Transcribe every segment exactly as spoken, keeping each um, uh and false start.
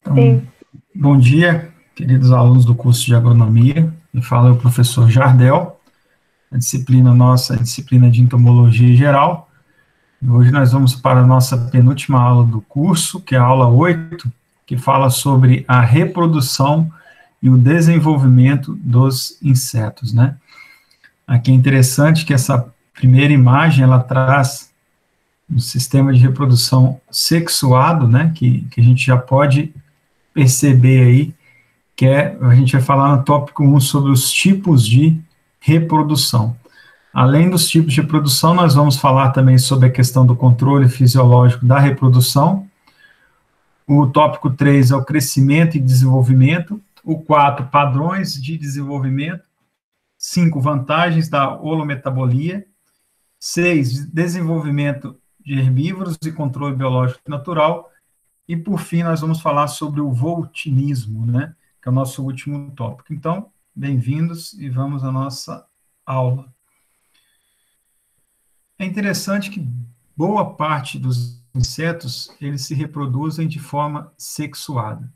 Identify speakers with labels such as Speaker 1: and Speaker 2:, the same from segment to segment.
Speaker 1: Então,
Speaker 2: Sim.
Speaker 1: bom dia, queridos alunos do curso de agronomia. Me fala é o professor Jardel, a disciplina nossa, a disciplina de entomologia geral. E hoje nós vamos para a nossa penúltima aula do curso, que é a aula oito, que fala sobre a reprodução e o desenvolvimento dos insetos, né? Aqui é interessante que essa primeira imagem, ela traz um sistema de reprodução sexuado, né, que, que a gente já pode perceber aí, que é, a gente vai falar no tópico um sobre os tipos de reprodução. Além dos tipos de reprodução, nós vamos falar também sobre a questão do controle fisiológico da reprodução. O tópico três é o crescimento e desenvolvimento. O quatro, padrões de desenvolvimento. cinco, vantagens da holometabolia. seis, desenvolvimento de herbívoros e controle biológico natural. E, por fim, nós vamos falar sobre o voltinismo, né, que é o nosso último tópico. Então, bem-vindos e vamos à nossa aula. É interessante que boa parte dos insetos, eles se reproduzem de forma sexuada.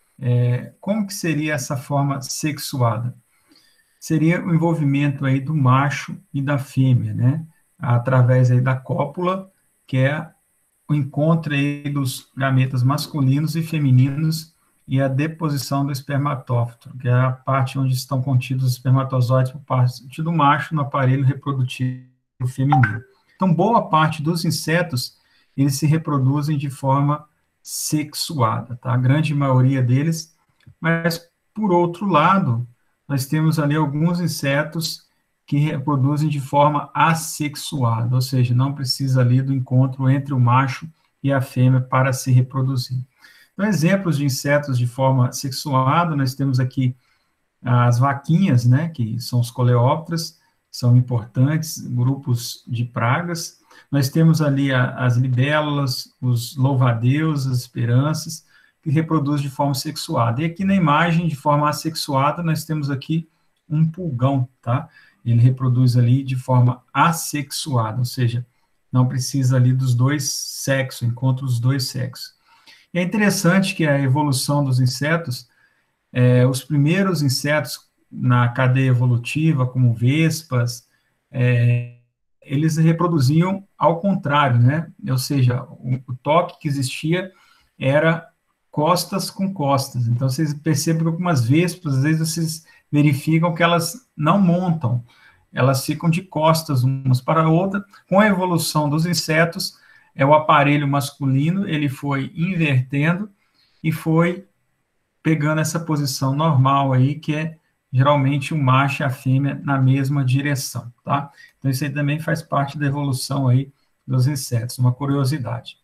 Speaker 1: É, como que seria essa forma sexuada? Seria o envolvimento aí do macho e da fêmea, né, através aí da cópula, que é o encontro aí dos gametas masculinos e femininos e a deposição do espermatófito, que é a parte onde estão contidos os espermatozoides por parte do macho no aparelho reprodutivo feminino. Então, boa parte dos insetos, eles se reproduzem de forma sexuada, tá? A grande maioria deles, mas, por outro lado, nós temos ali alguns insetos que reproduzem de forma assexuada, ou seja, não precisa ali do encontro entre o macho e a fêmea para se reproduzir. Então, exemplos de insetos de forma sexuada, nós temos aqui as vaquinhas, né, que são os coleópteras, são importantes, grupos de pragas. Nós temos ali a, as libélulas, os louva-a-Deus, as esperanças, que reproduzem de forma sexuada. E aqui na imagem, de forma assexuada, nós temos aqui um pulgão, tá? Ele reproduz ali de forma assexuada, ou seja, não precisa ali dos dois sexos, encontra os dois sexos. E é interessante que a evolução dos insetos, é, os primeiros insetos na cadeia evolutiva, como vespas, é, eles reproduziam ao contrário, né? Ou seja, o, o toque que existia era costas com costas. Então, vocês percebem que algumas vespas, às vezes vocês verificam que elas não montam, elas ficam de costas umas para a outra. Com a evolução dos insetos, é o aparelho masculino, ele foi invertendo e foi pegando essa posição normal aí, que é geralmente o macho e a fêmea na mesma direção, tá? Então, isso aí também faz parte da evolução aí dos insetos, uma curiosidade.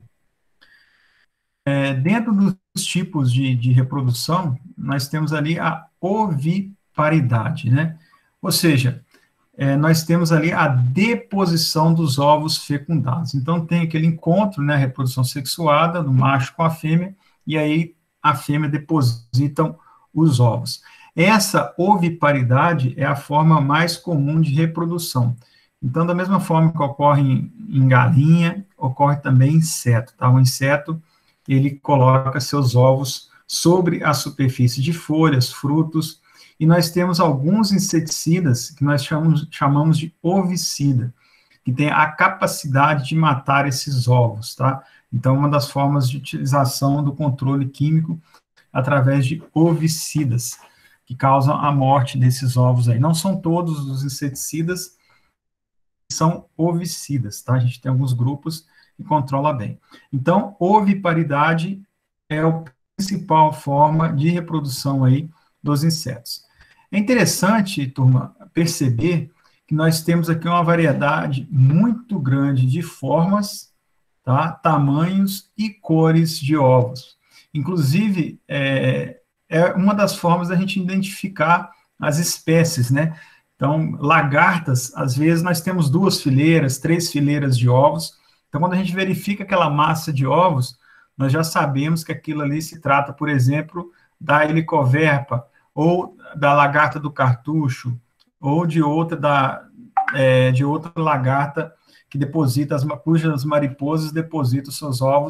Speaker 1: É, dentro dos tipos de, de reprodução, nós temos ali a oviparidade, né? Ou seja, é, nós temos ali a deposição dos ovos fecundados. Então, tem aquele encontro, né, a reprodução sexuada do macho com a fêmea, e aí a fêmea depositam os ovos. Essa oviparidade é a forma mais comum de reprodução. Então, da mesma forma que ocorre em, em galinha, ocorre também em inseto, tá? O inseto, ele coloca seus ovos sobre a superfície de folhas, frutos, e nós temos alguns inseticidas que nós chamamos, chamamos de ovicida, que tem a capacidade de matar esses ovos, tá? Então, uma das formas de utilização do controle químico através de ovicidas, que causam a morte desses ovos aí. Não são todos os inseticidas que são ovicidas, tá? A gente tem alguns grupos que controla bem. Então, oviparidade é a principal forma de reprodução aí dos insetos. É interessante, turma, perceber que nós temos aqui uma variedade muito grande de formas, tá? Tamanhos e cores de ovos. Inclusive, é, é uma das formas da gente identificar as espécies, né? Então, lagartas, às vezes nós temos duas fileiras, três fileiras de ovos. Então, quando a gente verifica aquela massa de ovos, nós já sabemos que aquilo ali se trata, por exemplo, da helicoverpa, ou da lagarta do cartucho, ou de outra, da, é, de outra lagarta que deposita, as, cujas mariposas depositam seus ovos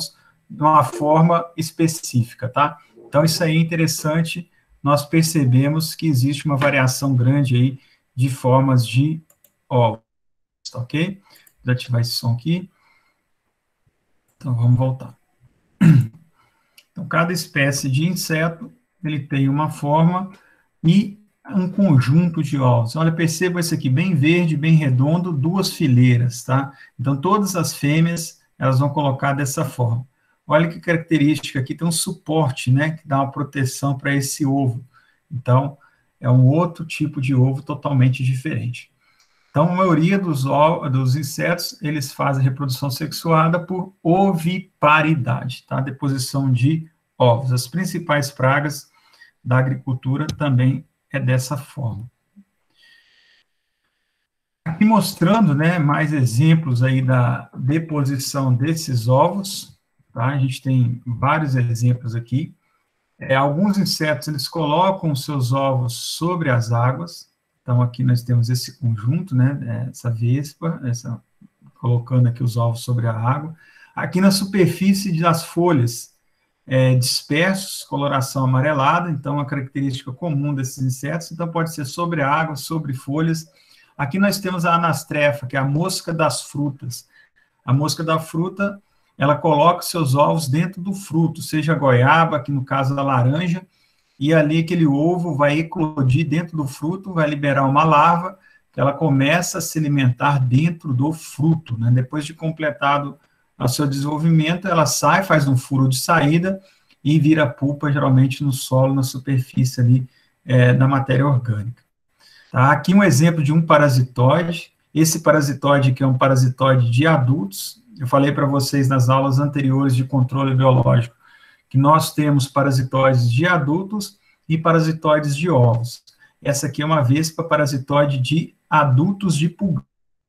Speaker 1: de uma forma específica, tá? Então, isso aí é interessante, nós percebemos que existe uma variação grande aí de formas de ovos, ok? Vou ativar esse som aqui. Então, vamos voltar. Então, cada espécie de inseto, ele tem uma forma e um conjunto de ovos. Olha, perceba isso aqui, bem verde, bem redondo, duas fileiras, tá? Então, todas as fêmeas, elas vão colocar dessa forma. Olha que característica aqui, tem um suporte, né, que dá uma proteção para esse ovo. Então, é um outro tipo de ovo totalmente diferente. Então, a maioria dos, dos insetos, eles fazem reprodução sexuada por oviparidade, tá? Deposição de ovos. As principais pragas da agricultura também é dessa forma. Aqui mostrando, né, mais exemplos aí da deposição desses ovos, tá? A gente tem vários exemplos aqui. É, alguns insetos, eles colocam seus ovos sobre as águas. Então, aqui nós temos esse conjunto, né, essa vespa, essa, colocando aqui os ovos sobre a água. Aqui na superfície das folhas, é, dispersos, coloração amarelada, então, a característica comum desses insetos, então, pode ser sobre a água, sobre folhas. Aqui nós temos a anastrefa, que é a mosca das frutas. A mosca da fruta, ela coloca seus ovos dentro do fruto, seja a goiaba, aqui no caso da laranja, e ali aquele ovo vai eclodir dentro do fruto, vai liberar uma larva, que ela começa a se alimentar dentro do fruto, né? Depois de completado o seu desenvolvimento, ela sai, faz um furo de saída e vira pupa, geralmente no solo, na superfície ali é, da matéria orgânica. Tá? Aqui um exemplo de um parasitóide. Esse parasitóide que é um parasitóide de adultos. Eu falei para vocês nas aulas anteriores de controle biológico que nós temos parasitóides de adultos e parasitóides de ovos. Essa aqui é uma vespa parasitóide de adultos de pulgão.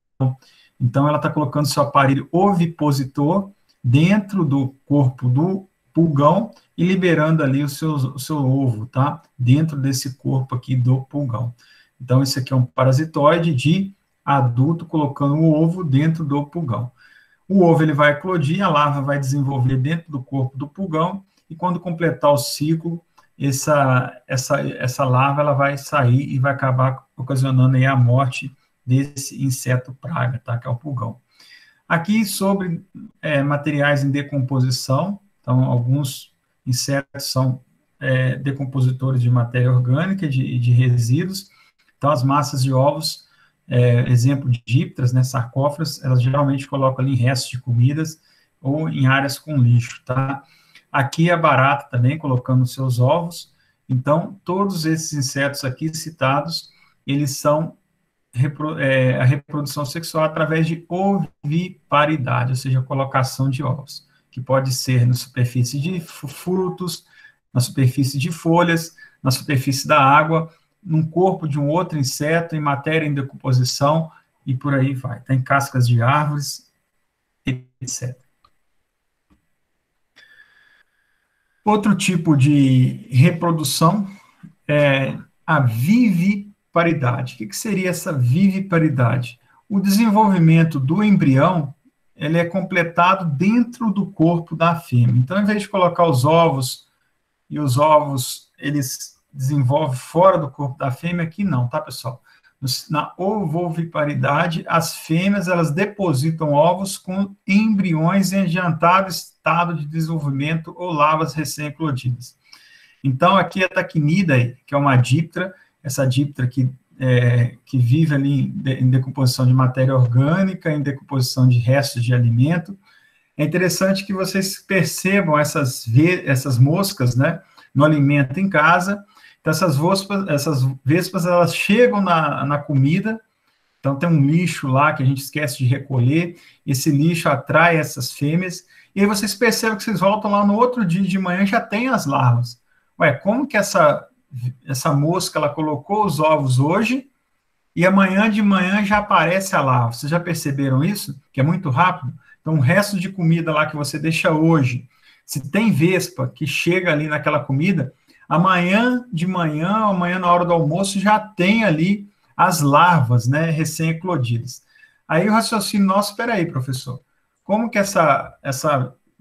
Speaker 1: Então, ela está colocando seu aparelho ovipositor dentro do corpo do pulgão e liberando ali o seu, o seu ovo, tá? Dentro desse corpo aqui do pulgão. Então, esse aqui é um parasitoide de adulto colocando o ovo dentro do pulgão. O ovo ele vai eclodir, a larva vai desenvolver dentro do corpo do pulgão, e quando completar o ciclo, essa, essa, essa larva ela vai sair e vai acabar ocasionando aí a morte desse inseto praga, tá? Que é o pulgão. Aqui sobre é, materiais em decomposição, então alguns insetos são é, decompositores de matéria orgânica, de, de resíduos. Então as massas de ovos, é, exemplo de dípteras, né, sarcófagas, elas geralmente colocam ali em restos de comidas ou em áreas com lixo, tá? Aqui a barata também colocando seus ovos. Então todos esses insetos aqui citados, eles são repro, é, a reprodução sexual através de oviparidade, ou seja, a colocação de ovos, que pode ser na superfície de frutos, na superfície de folhas, na superfície da água, num corpo de um outro inseto, em matéria em decomposição, e por aí vai. Tem cascas de árvores, etcétera. Outro tipo de reprodução é a viviparidade. O que seria essa viviparidade? O desenvolvimento do embrião, ele é completado dentro do corpo da fêmea. Então, em vez de colocar os ovos, e os ovos, eles desenvolvem fora do corpo da fêmea, aqui não, tá, pessoal? Na ovoviparidade, as fêmeas, elas depositam ovos com embriões em adiantado estado de desenvolvimento ou larvas recém-eclodidas. Então, aqui a Tachinida, que é uma díptera, essa díptera que, é, que vive ali em, em decomposição de matéria orgânica, em decomposição de restos de alimento. É interessante que vocês percebam essas, essas moscas, né, no alimento em casa. Então, essas vespas, essas vespas, elas chegam na, na comida, então tem um lixo lá que a gente esquece de recolher, esse lixo atrai essas fêmeas, e aí vocês percebem que vocês voltam lá no outro dia de manhã, já tem as larvas. Ué, como que essa, essa mosca, ela colocou os ovos hoje, e amanhã de manhã já aparece a larva? Vocês já perceberam isso? Que é muito rápido? Então, o resto de comida lá que você deixa hoje, se tem vespa que chega ali naquela comida, amanhã de manhã, amanhã na hora do almoço, já tem ali as larvas, né, recém-eclodidas. Aí o raciocínio nosso, espera aí, professor, como que essa, essa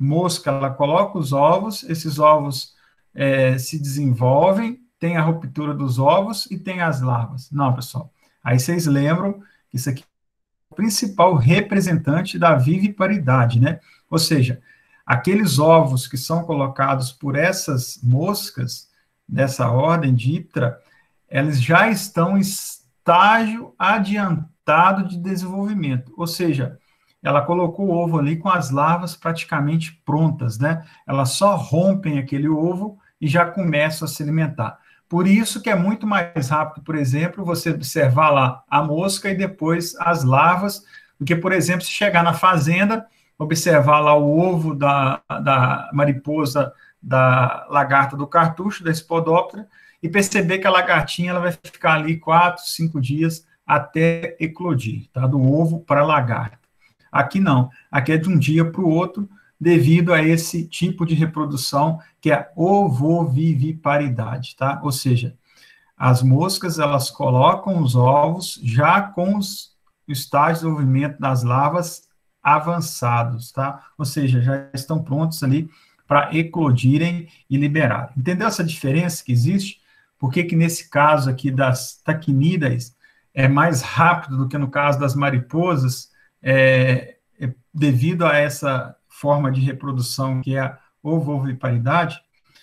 Speaker 1: mosca, ela coloca os ovos, esses ovos é, se desenvolvem, tem a ruptura dos ovos e tem as larvas. Não, pessoal. Aí vocês lembram que isso aqui é o principal representante da viviparidade, né? Ou seja, aqueles ovos que são colocados por essas moscas dessa ordem Diptera, eles já estão em estágio adiantado de desenvolvimento, ou seja, ela colocou o ovo ali com as larvas praticamente prontas, né? Elas só rompem aquele ovo e já começam a se alimentar. Por isso que é muito mais rápido, por exemplo, você observar lá a mosca e depois as larvas, do que, por exemplo, se chegar na fazenda, observar lá o ovo da, da mariposa, da lagarta do cartucho, da Spodoptera, e perceber que a lagartinha ela vai ficar ali quatro, cinco dias até eclodir, tá? Do ovo para a lagarta. Aqui não, aqui é de um dia para o outro, devido a esse tipo de reprodução, que é a ovoviviparidade, tá? Ou seja, as moscas, elas colocam os ovos já com os estágios de desenvolvimento das larvas avançados, tá? Ou seja, já estão prontos ali para eclodirem e liberar. Entendeu essa diferença que existe? Por que que nesse caso aqui das taquinídeas é mais rápido do que no caso das mariposas, é, é devido a essa forma de reprodução que é a ovoviviparidade?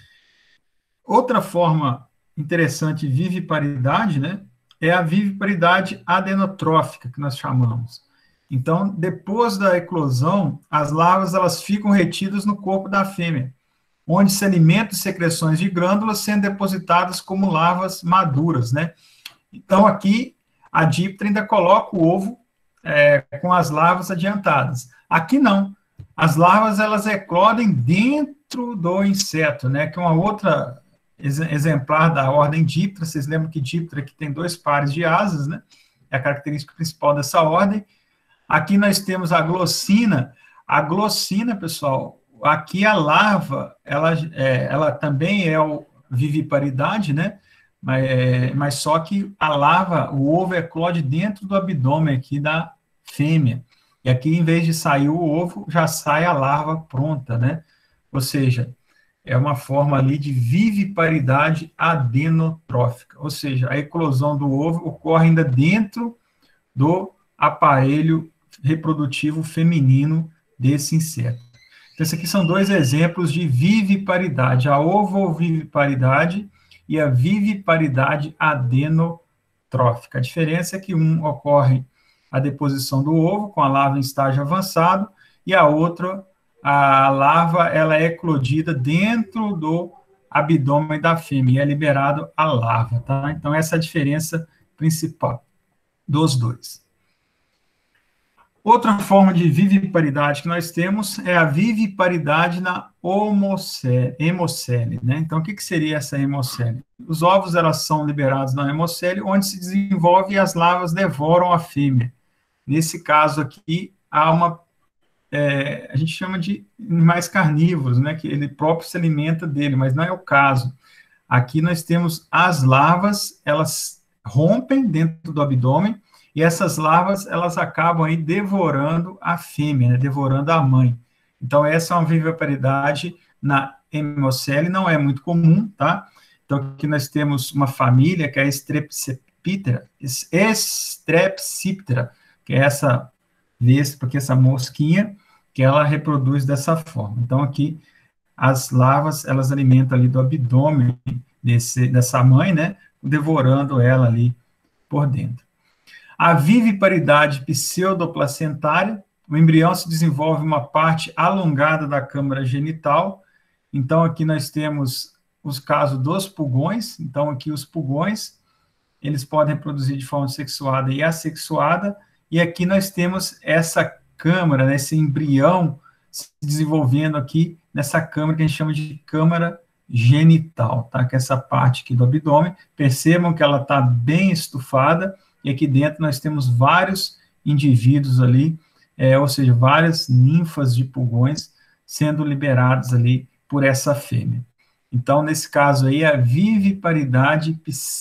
Speaker 1: Outra forma interessante de viviparidade, né, é a viviparidade adenotrófica, que nós chamamos. Então, depois da eclosão, as larvas elas ficam retidas no corpo da fêmea, onde se alimentam de secreções de glândulas sendo depositadas como larvas maduras, né? Então, aqui, a Diptera ainda coloca o ovo é, com as larvas adiantadas. Aqui, não. As larvas, elas eclodem dentro do inseto, né? Que é uma outra exemplar da ordem Diptera. Vocês lembram que Diptera aqui tem dois pares de asas, né? É a característica principal dessa ordem. Aqui nós temos a glossina. A glossina, pessoal, aqui a larva, ela, é, ela também é o viviparidade, né? Mas, é, mas só que a larva, o ovo eclode dentro do abdômen aqui da fêmea. E aqui, em vez de sair o ovo, já sai a larva pronta, né? Ou seja, é uma forma ali de viviparidade adenotrófica. Ou seja, a eclosão do ovo ocorre ainda dentro do aparelho reprodutivo feminino desse inseto. Então, esses aqui são dois exemplos de viviparidade, a ovoviviparidade e a viviparidade adenotrófica. A diferença é que um ocorre a deposição do ovo com a larva em estágio avançado e a outra, a larva, ela é eclodida dentro do abdômen da fêmea e é liberado a larva, tá? Então, essa é a diferença principal dos dois. Outra forma de viviparidade que nós temos é a viviparidade na hemocele, né? Então, o que, que seria essa hemocele? Os ovos, elas são liberados na hemocele, onde se desenvolve e as larvas devoram a fêmea. Nesse caso aqui, há uma, é, a gente chama de animais carnívoros, né? Que ele próprio se alimenta dele, mas não é o caso. Aqui nós temos as larvas, elas rompem dentro do abdômen, e essas larvas, elas acabam aí devorando a fêmea, né, devorando a mãe. Então, essa é uma viviparidade na hemocele, não é muito comum, tá? Então, aqui nós temos uma família, que é a Strepsiptera, Strepsiptera, que é essa vespa, que é essa mosquinha, que ela reproduz dessa forma. Então, aqui, as larvas, elas alimentam ali do abdômen desse, dessa mãe, né, devorando ela ali por dentro. A viviparidade pseudoplacentária, o embrião se desenvolve uma parte alongada da câmara genital. Então, aqui nós temos os casos dos pulgões. Então, aqui os pulgões, eles podem reproduzir de forma sexuada e assexuada. E aqui nós temos essa câmara, né, esse embrião se desenvolvendo aqui nessa câmara que a gente chama de câmara genital, tá? Que é essa parte aqui do abdômen. Percebam que ela está bem estufada. E aqui dentro nós temos vários indivíduos ali, é, ou seja, várias ninfas de pulgões sendo liberadas ali por essa fêmea. Então, nesse caso aí, a viviparidade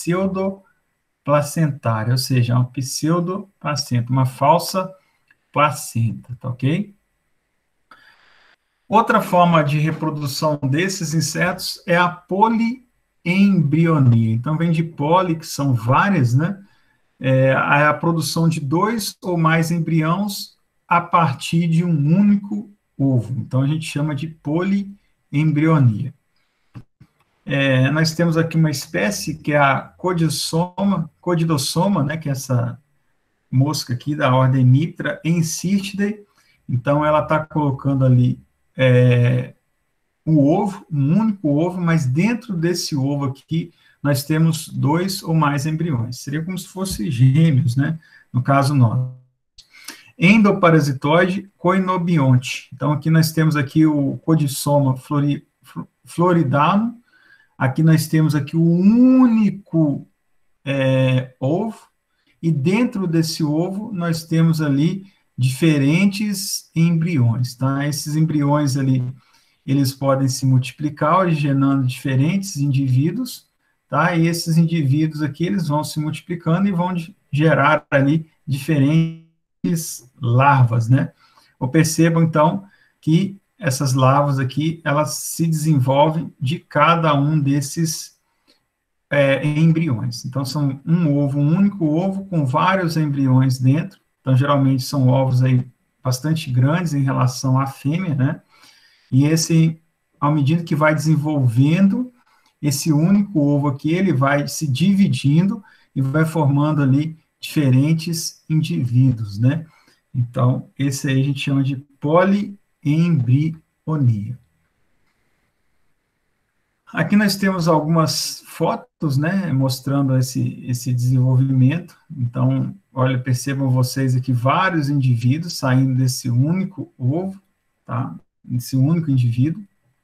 Speaker 1: pseudoplacentária, ou seja, uma pseudoplacenta, uma falsa placenta, tá ok? Outra forma de reprodução desses insetos é a poliembrionia. Então, vem de poli, que são várias, né? É a produção de dois ou mais embriões a partir de um único ovo. Então, a gente chama de poliembrionia. É, nós temos aqui uma espécie que é a Codidossoma, Codidossoma, né, que é essa mosca aqui da ordem Mitra Encyrtidae. Então, ela está colocando ali é, um ovo, um único ovo, mas dentro desse ovo aqui, nós temos dois ou mais embriões. Seria como se fossem gêmeos, né? No caso nosso. Endoparasitoide coinobionte. Então, aqui nós temos aqui o Codissoma flori, floridano. Aqui nós temos aqui o único é, ovo. E dentro desse ovo, nós temos ali diferentes embriões, tá? Esses embriões ali, eles podem se multiplicar, originando diferentes indivíduos, tá? E esses indivíduos aqui, eles vão se multiplicando e vão gerar ali diferentes larvas, né? Ou percebam, então, que essas larvas aqui, elas se desenvolvem de cada um desses é, embriões. Então, são um ovo, um único ovo com vários embriões dentro. Então, geralmente, são ovos aí bastante grandes em relação à fêmea, né? E esse, à medida que vai desenvolvendo, esse único ovo aqui, ele vai se dividindo e vai formando ali diferentes indivíduos, né? Então, esse aí a gente chama de poliembrionia. Aqui nós temos algumas fotos, né, mostrando esse, esse desenvolvimento. Então, olha, percebam vocês aqui vários indivíduos saindo desse único ovo, tá? Esse único indivíduo.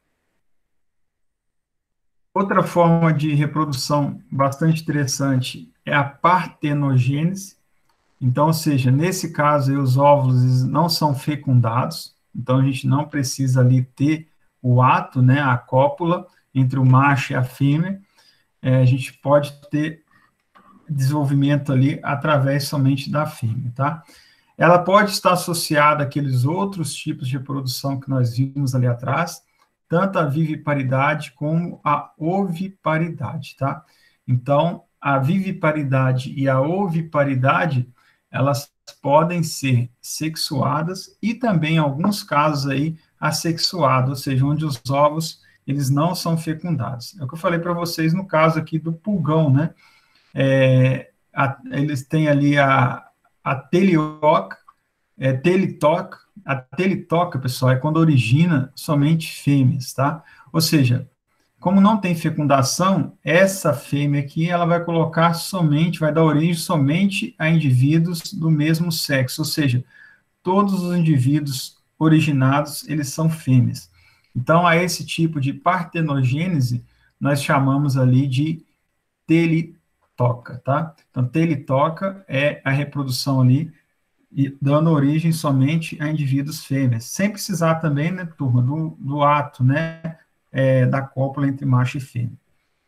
Speaker 1: Outra forma de reprodução bastante interessante é a partenogênese. Então, ou seja, nesse caso, aí, os óvulos não são fecundados, então a gente não precisa ali ter o ato, né, a cópula entre o macho e a fêmea, é, a gente pode ter desenvolvimento ali através somente da fêmea, tá? Ela pode estar associada àqueles outros tipos de reprodução que nós vimos ali atrás, tanto a viviparidade como a oviparidade, tá? Então, a viviparidade e a oviparidade, elas podem ser sexuadas e também, em alguns casos aí, assexuadas, ou seja, onde os ovos, eles não são fecundados. É o que eu falei para vocês no caso aqui do pulgão, né? É, a, eles têm ali a, a telioca, é, telitoca. A telitoca, pessoal, é quando origina somente fêmeas, tá? Ou seja, como não tem fecundação, essa fêmea aqui, ela vai colocar somente, vai dar origem somente a indivíduos do mesmo sexo, ou seja, todos os indivíduos originados, eles são fêmeas. Então, a esse tipo de partenogênese, nós chamamos ali de telitoca, tá? Então, telitoca é a reprodução ali, e dando origem somente a indivíduos fêmeas, sem precisar também, né, turma, do, do ato, né, é, da cópula entre macho e fêmea.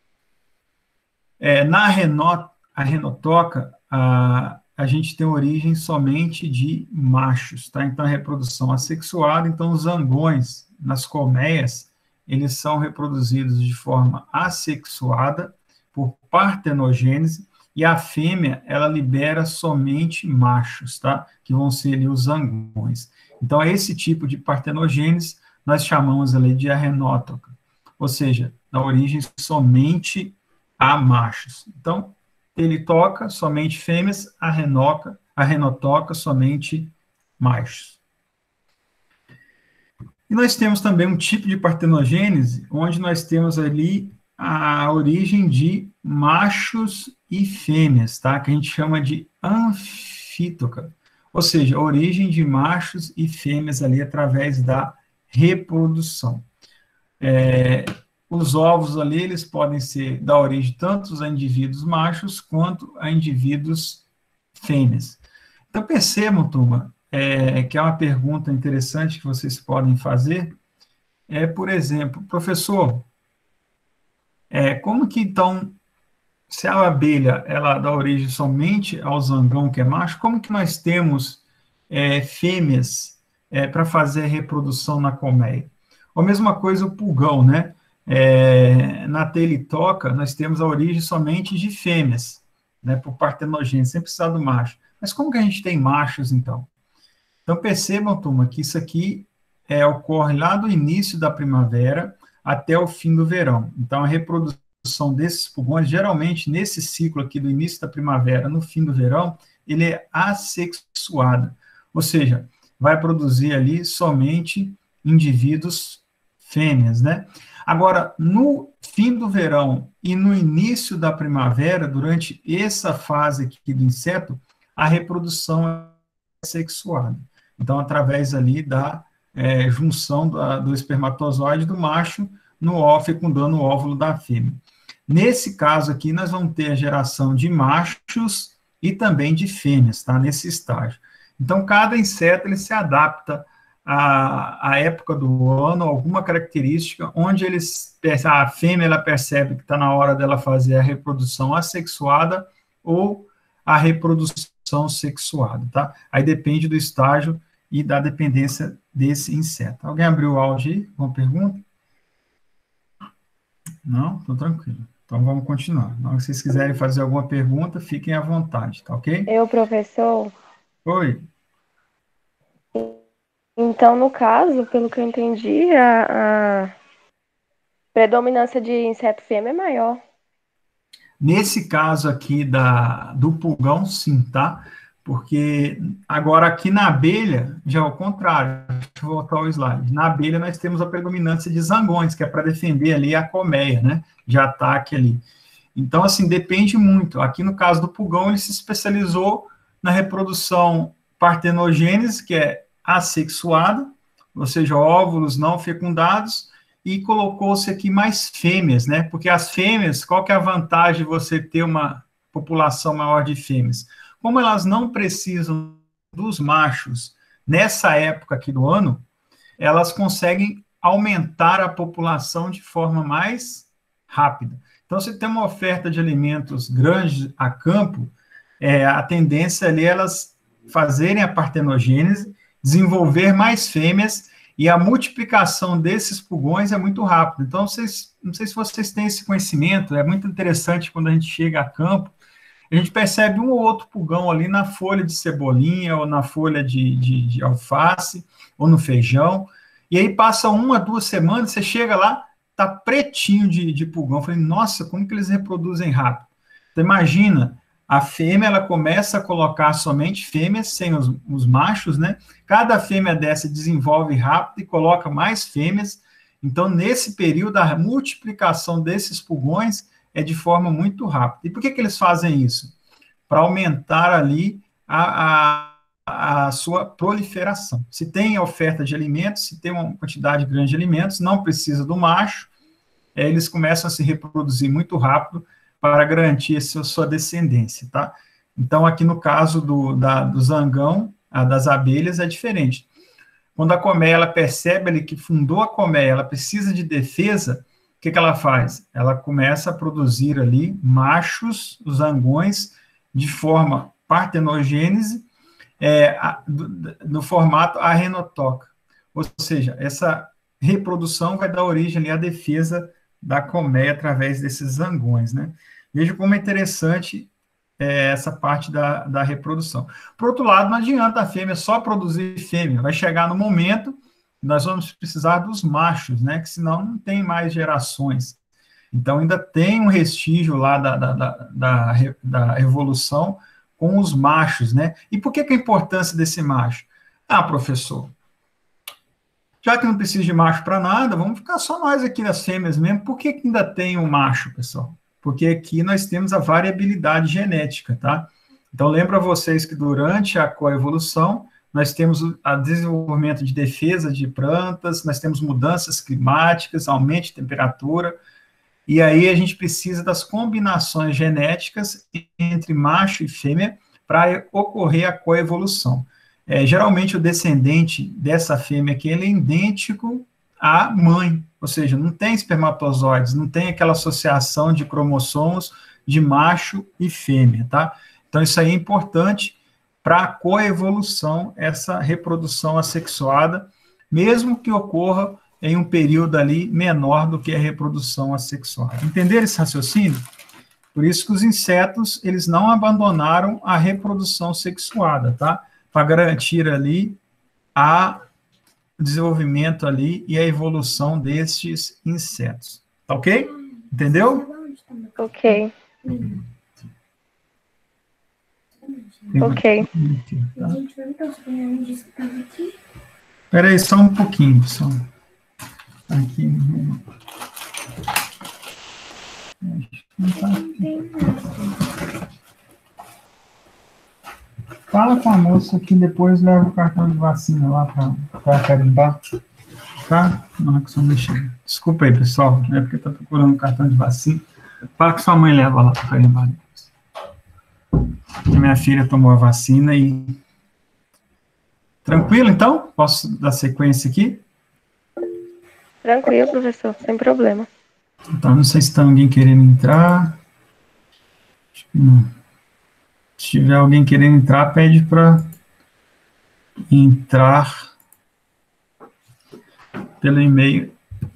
Speaker 1: É, na renot, a renotoca, a, a gente tem origem somente de machos, tá? Então, a reprodução assexuada, então, os zangões, nas colmeias, eles são reproduzidos de forma assexuada por partenogênese, e a fêmea, ela libera somente machos, tá? Que vão ser ali os zangões. Então, esse tipo de partenogênese, nós chamamos ali de arrenótoca, ou seja, dá origem somente a machos. Então, ele toca somente fêmeas, a renoca, a renotoca somente machos. E nós temos também um tipo de partenogênese, onde nós temos ali a origem de machos e fêmeas, tá? Que a gente chama de anfítoca, ou seja, a origem de machos e fêmeas ali através da reprodução. É, os ovos ali, eles podem ser da origem tanto a indivíduos machos quanto a indivíduos fêmeas. Então, percebam, turma, é, que é uma pergunta interessante que vocês podem fazer, é, por exemplo, professor, é, como que, então, se a abelha, ela dá origem somente ao zangão, que é macho, como que nós temos é, fêmeas é, para fazer a reprodução na colmeia? A mesma coisa o pulgão, né? É, na teletoca, nós temos a origem somente de fêmeas, né, por partenogênese, sem precisar do macho. Mas como que a gente tem machos, então? Então, percebam, turma, que isso aqui é, ocorre lá do início da primavera até o fim do verão. Então, a reprodução desses pulgões, geralmente, nesse ciclo aqui do início da primavera, no fim do verão, ele é assexuado, ou seja, vai produzir ali somente indivíduos fêmeas, né? Agora, no fim do verão e no início da primavera, durante essa fase aqui do inseto, a reprodução é sexuada. Então, através ali da é, junção da, do espermatozoide do macho no óvulo, fecundando o óvulo da fêmea. Nesse caso aqui, nós vamos ter a geração de machos e também de fêmeas, tá? Nesse estágio. Então, cada inseto, ele se adapta a, a época do ano, alguma característica, onde eles, a fêmea ela percebe que está na hora dela fazer a reprodução assexuada ou a reprodução sexuada, tá? Aí depende do estágio e da dependência desse inseto. Alguém abriu o áudio aí? Uma pergunta? Não? Estou tranquilo. Então vamos continuar. Se vocês quiserem fazer alguma pergunta, fiquem à vontade, tá ok?
Speaker 2: Eu, professor?
Speaker 1: Oi.
Speaker 2: Então, no caso, pelo que eu entendi, a, a predominância de inseto fêmea é maior.
Speaker 1: Nesse caso aqui da, do pulgão, sim, tá? Porque agora aqui na abelha, já é o contrário. Deixa eu voltar ao slide. Na abelha nós temos a predominância de zangões, que é para defender ali a colmeia, né? De ataque ali. Então, assim, depende muito. Aqui no caso do pulgão, ele se especializou na reprodução partenogênese, que é assexuada, ou seja, óvulos não fecundados, e colocou-se aqui mais fêmeas, né? Porque as fêmeas, qual que é a vantagem de você ter uma população maior de fêmeas? Como elas não precisam dos machos nessa época aqui do ano, elas conseguem aumentar a população de forma mais rápida. Então, se tem uma oferta de alimentos grande a campo, é, a tendência ali é elas fazerem a partenogênese, desenvolver mais fêmeas, e a multiplicação desses pulgões é muito rápida. Então, vocês, não sei se vocês têm esse conhecimento, é muito interessante quando a gente chega a campo, a gente percebe um ou outro pulgão ali na folha de cebolinha, ou na folha de, de, de alface, ou no feijão, e aí passa uma, duas semanas, você chega lá, tá pretinho de, de pulgão. Eu falei, nossa, como que eles reproduzem rápido? Então, imagina, a fêmea, ela começa a colocar somente fêmeas, sem os, os machos, né? Cada fêmea dessa desenvolve rápido e coloca mais fêmeas. Então, nesse período, a multiplicação desses pulgões é de forma muito rápida. E por que que eles fazem isso? Para aumentar ali a, a, a sua proliferação. Se tem oferta de alimentos, se tem uma quantidade grande de alimentos, não precisa do macho, é, eles começam a se reproduzir muito rápido para garantir a sua, sua descendência, tá? Então, aqui no caso do, da, do zangão, a das abelhas, é diferente. Quando a colmeia, ela percebe ali que fundou a colmeia, ela precisa de defesa, o que, que ela faz? Ela começa a produzir ali machos, os zangões, de forma partenogênese, é, a, do, do formato arrenotoca. Ou seja, essa reprodução vai dar origem ali à defesa da colmeia através desses zangões, né? Veja como é interessante é, essa parte da, da reprodução. Por outro lado, não adianta a fêmea só produzir fêmea, vai chegar no momento nós vamos precisar dos machos, né? Que senão não tem mais gerações. Então, ainda tem um restígio lá da, da, da, da, da evolução com os machos, né? E por que, que a importância desse macho? Ah, professor, já que não precisa de macho para nada, vamos ficar só nós aqui nas fêmeas mesmo. Por que, que ainda tem um macho, pessoal? Porque aqui nós temos a variabilidade genética, tá? Então, lembra vocês que durante a coevolução, nós temos o desenvolvimento de defesa de plantas, nós temos mudanças climáticas, aumento de temperatura, e aí a gente precisa das combinações genéticas entre macho e fêmea para ocorrer a coevolução. É, geralmente o descendente dessa fêmea aqui, ele é idêntico à mãe, ou seja, não tem espermatozoides, não tem aquela associação de cromossomos de macho e fêmea, tá? Então isso aí é importante para a coevolução, essa reprodução assexuada, mesmo que ocorra em um período ali menor do que a reprodução assexuada. Entenderam esse raciocínio? Por isso que os insetos, eles não abandonaram a reprodução sexuada, tá? Para garantir ali a o desenvolvimento ali e a evolução destes insetos. Tá ok? Entendeu?
Speaker 2: Ok. Ok.
Speaker 1: Espera aí, só um pouquinho, pessoal. Aqui. Fala com a moça que depois leva o cartão de vacina lá para carimbar. Tá? Não é que só mexer. Desculpa aí, pessoal. É porque tá procurando o cartão de vacina. Fala que sua mãe leva lá para carimbar depois. Porque minha filha tomou a vacina e... Tranquilo, então? Posso dar sequência aqui?
Speaker 2: Tranquilo, professor. Sem problema.
Speaker 1: Então, não sei se está alguém querendo entrar. Acho que não. Se tiver alguém querendo entrar, pede para entrar pelo e-mail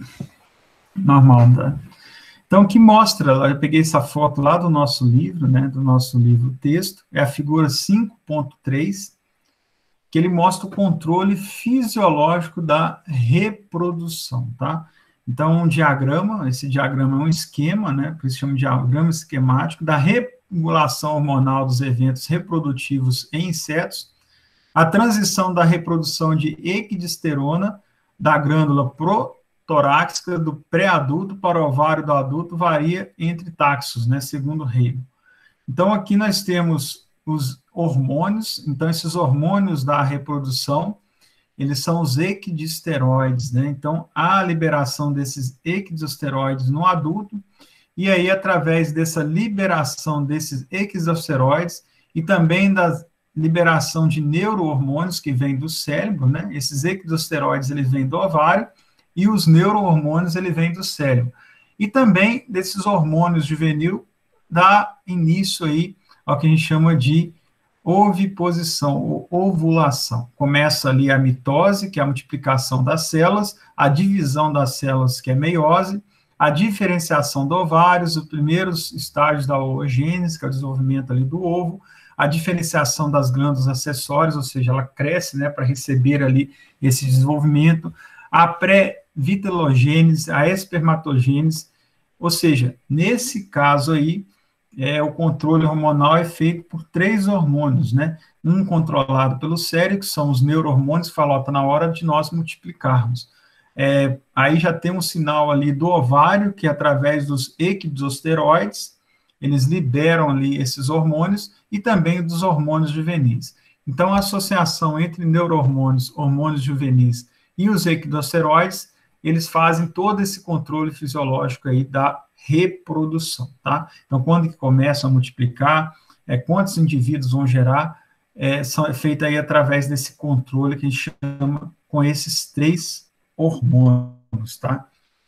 Speaker 1: normal, tá? Então, o que mostra, eu peguei essa foto lá do nosso livro, né, do nosso livro texto, é a figura cinco ponto três, que ele mostra o controle fisiológico da reprodução, tá? Então, um diagrama, esse diagrama é um esquema, né, por isso chama de diagrama esquemático, da regulação hormonal dos eventos reprodutivos em insetos, a transição da reprodução de equidisterona da glândula protoráxica do pré-adulto para o ovário do adulto varia entre taxos, né, segundo Heyman. Então, aqui nós temos os hormônios, então esses hormônios da reprodução, eles são os equidisteroides, né? Então, há a liberação desses equidisteroides no adulto, e aí, através dessa liberação desses equidisteroides, e também da liberação de neurohormônios que vêm do cérebro, né? Esses equidisteroides, eles vêm do ovário, e os neurohormônios, eles vêm do cérebro. E também desses hormônios juvenil, dá início aí ao que a gente chama de oviposição, ou ovulação. Começa ali a mitose, que é a multiplicação das células, a divisão das células, que é meiose, a diferenciação do ovário, os primeiros estágios da oogênese, que é o desenvolvimento ali do ovo, a diferenciação das glândulas acessórias, ou seja, ela cresce, né, para receber ali esse desenvolvimento, a pré-vitellogênese, a espermatogênese, ou seja, nesse caso aí, é, o controle hormonal é feito por três hormônios, né? Um controlado pelo cérebro, que são os neurohormônios, que falou, está na hora de nós multiplicarmos. É, aí já tem um sinal ali do ovário, que através dos equidisteroides, eles liberam ali esses hormônios, e também dos hormônios juvenis. Então, a associação entre neurohormônios, hormônios juvenis e os equidisteroides, eles fazem todo esse controle fisiológico aí da reprodução, tá? Então, quando que começam a multiplicar, é, quantos indivíduos vão gerar, é, são é feito aí através desse controle que a gente chama com esses três hormônios, tá?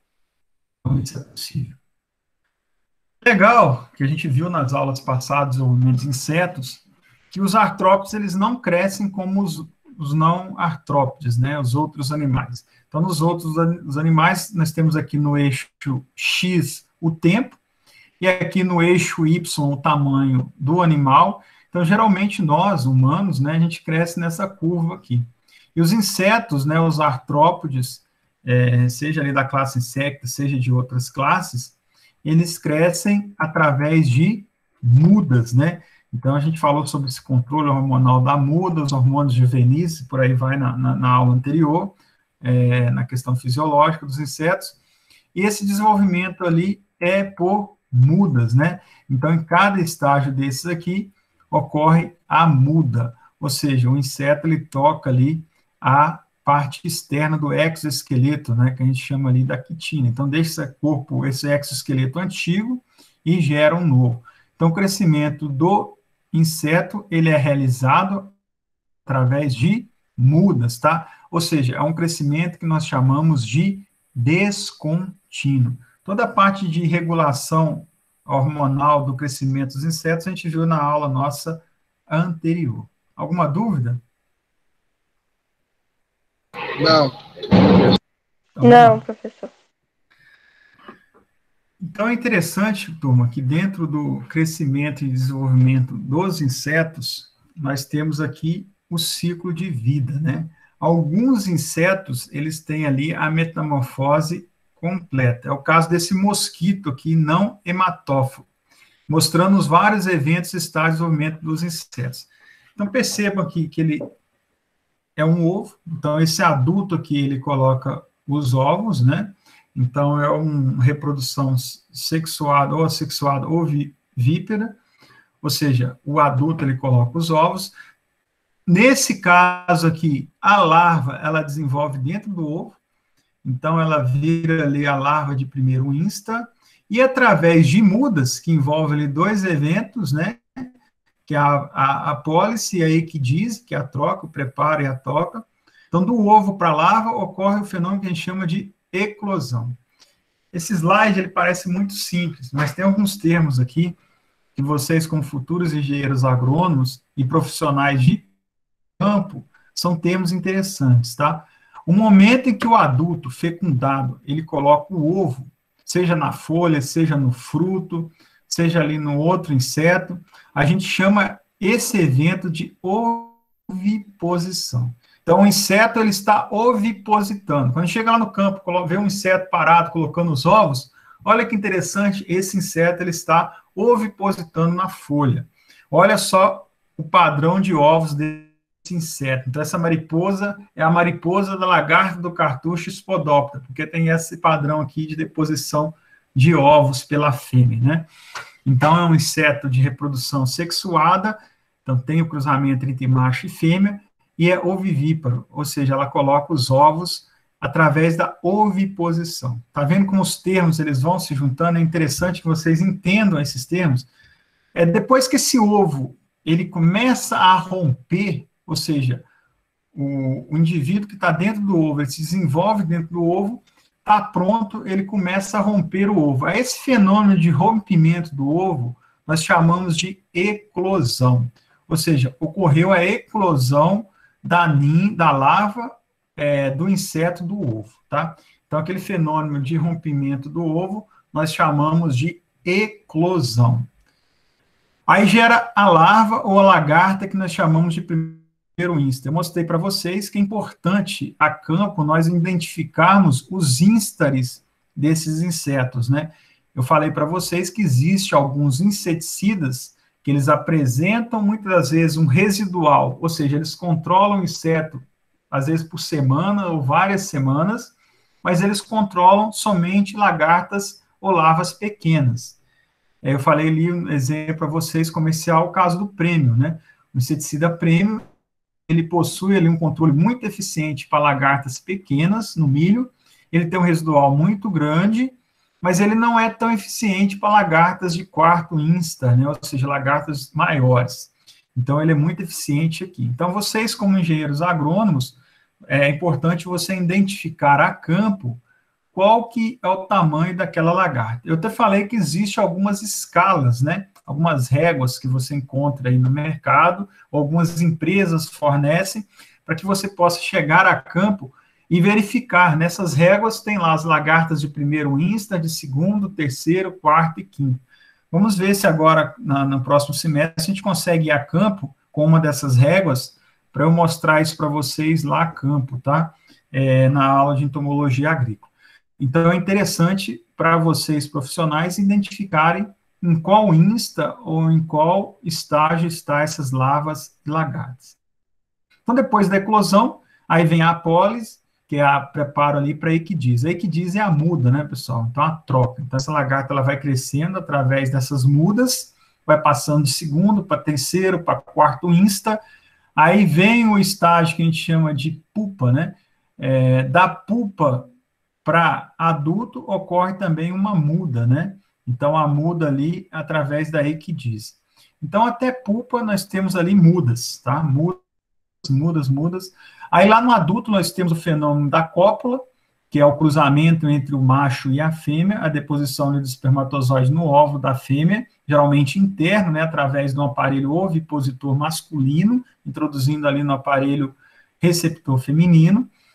Speaker 1: Então, isso é possível. Legal, que a gente viu nas aulas passadas, o dos insetos, que os artrópodes, eles não crescem como os, os não artrópodes, né, os outros animais. Então, nos outros os animais, nós temos aqui no eixo X o tempo, e aqui no eixo Y o tamanho do animal. Então, geralmente nós, humanos, né, a gente cresce nessa curva aqui. E os insetos, né, os artrópodes, é, seja ali da classe insecta, seja de outras classes, eles crescem através de mudas, né? Então, a gente falou sobre esse controle hormonal da muda, os hormônios juvenis, por aí vai na, na, na aula anterior, é, na questão fisiológica dos insetos, e esse desenvolvimento ali é por mudas, né? Então, em cada estágio desses aqui, ocorre a muda, ou seja, o inseto, ele toca ali a parte externa do exoesqueleto, né, que a gente chama ali da quitina. Então, deixa esse corpo, esse exoesqueleto antigo e gera um novo. Então, o crescimento do inseto, ele é realizado através de mudas, tá? Ou seja, é um crescimento que nós chamamos de descontínuo. Toda a parte de regulação hormonal do crescimento dos insetos, a gente viu na aula nossa anterior. Alguma dúvida?
Speaker 3: Não.
Speaker 1: Então,
Speaker 2: Não, professor.
Speaker 1: Então, é interessante, turma, que dentro do crescimento e desenvolvimento dos insetos, nós temos aqui o ciclo de vida, né? Alguns insetos, eles têm ali a metamorfose completa. É o caso desse mosquito aqui, não hematófago, mostrando os vários eventos e estágios de desenvolvimento dos insetos. Então, percebam aqui que ele é um ovo, então esse adulto aqui, ele coloca os ovos, né? Então, é uma reprodução sexuada ou assexuada ou vípera, ou seja, o adulto, ele coloca os ovos. Nesse caso aqui, a larva, ela desenvolve dentro do ovo, então ela vira ali a larva de primeiro insta, e através de mudas, que envolvem ali dois eventos, né, que é a, a, a pólice e a equidise, que é a troca, o preparo e a toca. Então, do ovo para a larva, ocorre o fenômeno que a gente chama de eclosão. Esse slide, ele parece muito simples, mas tem alguns termos aqui que vocês, como futuros engenheiros agrônomos e profissionais de campo, são termos interessantes, tá? O momento em que o adulto fecundado, ele coloca o ovo, seja na folha, seja no fruto, seja ali no outro inseto, a gente chama esse evento de oviposição. Então, o inseto, ele está ovipositando. Quando chega lá no campo, vê um inseto parado, colocando os ovos, olha que interessante, esse inseto, ele está ovipositando na folha. Olha só o padrão de ovos desse inseto. Então, essa mariposa é a mariposa da lagarta do cartucho Spodoptera, porque tem esse padrão aqui de deposição de ovos pela fêmea, né? Então, é um inseto de reprodução sexuada, então tem o cruzamento entre macho e fêmea, e é ovivíparo, ou seja, ela coloca os ovos através da oviposição. Tá vendo como os termos eles vão se juntando? É interessante que vocês entendam esses termos. É depois que esse ovo ele começa a romper, ou seja, o, o indivíduo que está dentro do ovo, ele se desenvolve dentro do ovo, está pronto, ele começa a romper o ovo. A esse fenômeno de rompimento do ovo, nós chamamos de eclosão. Ou seja, ocorreu a eclosão da nin, da larva é, do inseto do ovo, tá? Então, aquele fenômeno de rompimento do ovo, nós chamamos de eclosão. Aí gera a larva ou a lagarta, que nós chamamos de primeiro insta. Eu mostrei para vocês que é importante, a campo, nós identificarmos os instares desses insetos, né? Eu falei para vocês que existe alguns inseticidas que eles apresentam muitas das vezes um residual, ou seja, eles controlam o inseto, às vezes por semana ou várias semanas, mas eles controlam somente lagartas ou larvas pequenas. Eu falei ali um exemplo para vocês comercial, o caso do prêmio, né? O inseticida prêmio, ele possui ali um controle muito eficiente para lagartas pequenas no milho, ele tem um residual muito grande, mas ele não é tão eficiente para lagartas de quarto insta, né? Ou seja, lagartas maiores. Então, ele é muito eficiente aqui. Então, vocês, como engenheiros agrônomos, é importante você identificar a campo qual que é o tamanho daquela lagarta. Eu até falei que existe algumas escalas, né? Algumas réguas que você encontra aí no mercado, algumas empresas fornecem, para que você possa chegar a campo e verificar. Nessas réguas tem lá as lagartas de primeiro insta, de segundo, terceiro, quarto e quinto. Vamos ver se agora, na, no próximo semestre, a gente consegue ir a campo com uma dessas réguas, para eu mostrar isso para vocês lá a campo, tá? É, na aula de entomologia agrícola. Então, é interessante para vocês, profissionais, identificarem em qual insta ou em qual estágio está essas larvas e lagartas. Então, depois da eclosão, aí vem a apólise, que é a preparo ali para a equidise. A equidise é a muda, né, pessoal? Então, a troca. Então, essa lagarta ela vai crescendo através dessas mudas, vai passando de segundo para terceiro, para quarto insta, aí vem o estágio que a gente chama de pupa, né? É, da pupa para adulto ocorre também uma muda, né? Então, a muda ali através da equidise. Então, até pupa nós temos ali mudas, tá? Mudas, mudas, mudas. Aí, lá no adulto, nós temos o fenômeno da cópula, que é o cruzamento entre o macho e a fêmea, a deposição do espermatozoide no óvulo da fêmea, geralmente interno, né, através de um aparelho ovipositor masculino, introduzindo ali no aparelho receptor feminino.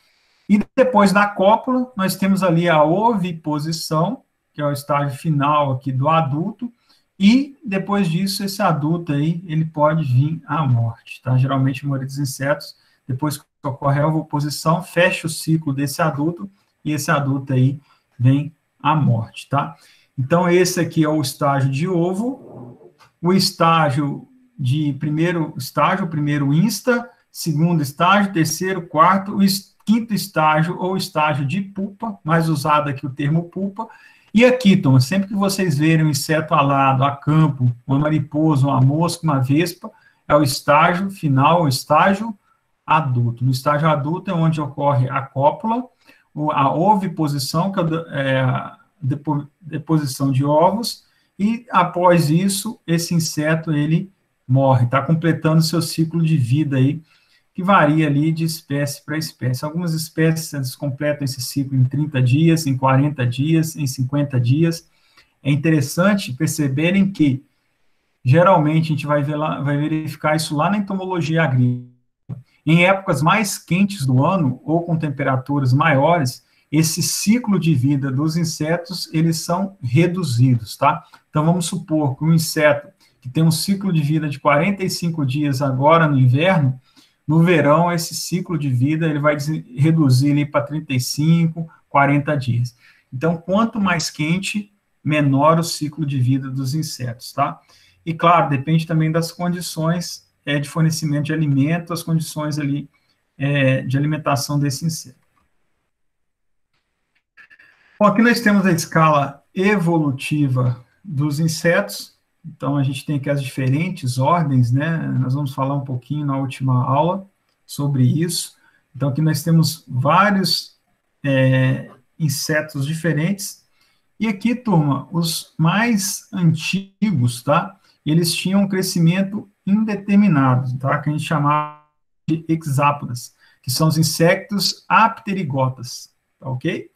Speaker 1: E depois da cópula, nós temos ali a oviposição, que é o estágio final aqui do adulto, e depois disso, esse adulto aí, ele pode vir à morte, tá? Geralmente, a maioria dos insetos, depois que ocorre a oviposição, fecha o ciclo desse adulto, e esse adulto aí vem à morte, tá? Então, esse aqui é o estágio de ovo, o estágio de primeiro estágio, o primeiro insta, segundo estágio, terceiro, quarto, o quinto estágio, ou estágio de pupa, mais usado aqui o termo pupa. E aqui, Tom, sempre que vocês verem um inseto alado, a campo, uma mariposa, uma mosca, uma vespa, é o estágio final, o estágio adulto. No estágio adulto é onde ocorre a cópula, a oviposição, que é a deposição de ovos, e após isso, esse inseto, ele morre, está completando seu ciclo de vida aí, que varia ali de espécie para espécie. Algumas espécies completam esse ciclo em trinta dias, em quarenta dias, em cinquenta dias. É interessante perceberem que, geralmente, a gente vai, ver lá, vai verificar isso lá na entomologia agrícola. Em épocas mais quentes do ano, ou com temperaturas maiores, esse ciclo de vida dos insetos, eles são reduzidos, tá? Então, vamos supor que um inseto que tem um ciclo de vida de quarenta e cinco dias agora no inverno, no verão, esse ciclo de vida ele vai reduzir para trinta e cinco, quarenta dias. Então, quanto mais quente, menor o ciclo de vida dos insetos, tá? E, claro, depende também das condições é, de fornecimento de alimento, as condições ali é, de alimentação desse inseto. Bom, aqui nós temos a escala evolutiva dos insetos. Então, a gente tem aqui as diferentes ordens, né? Nós vamos falar um pouquinho na última aula sobre isso. Então, aqui nós temos vários é, insetos diferentes. E aqui, turma, os mais antigos, tá? Eles tinham um crescimento indeterminado, tá? Que a gente chamava de hexápodas, que são os insetos apterigotas, tá ok?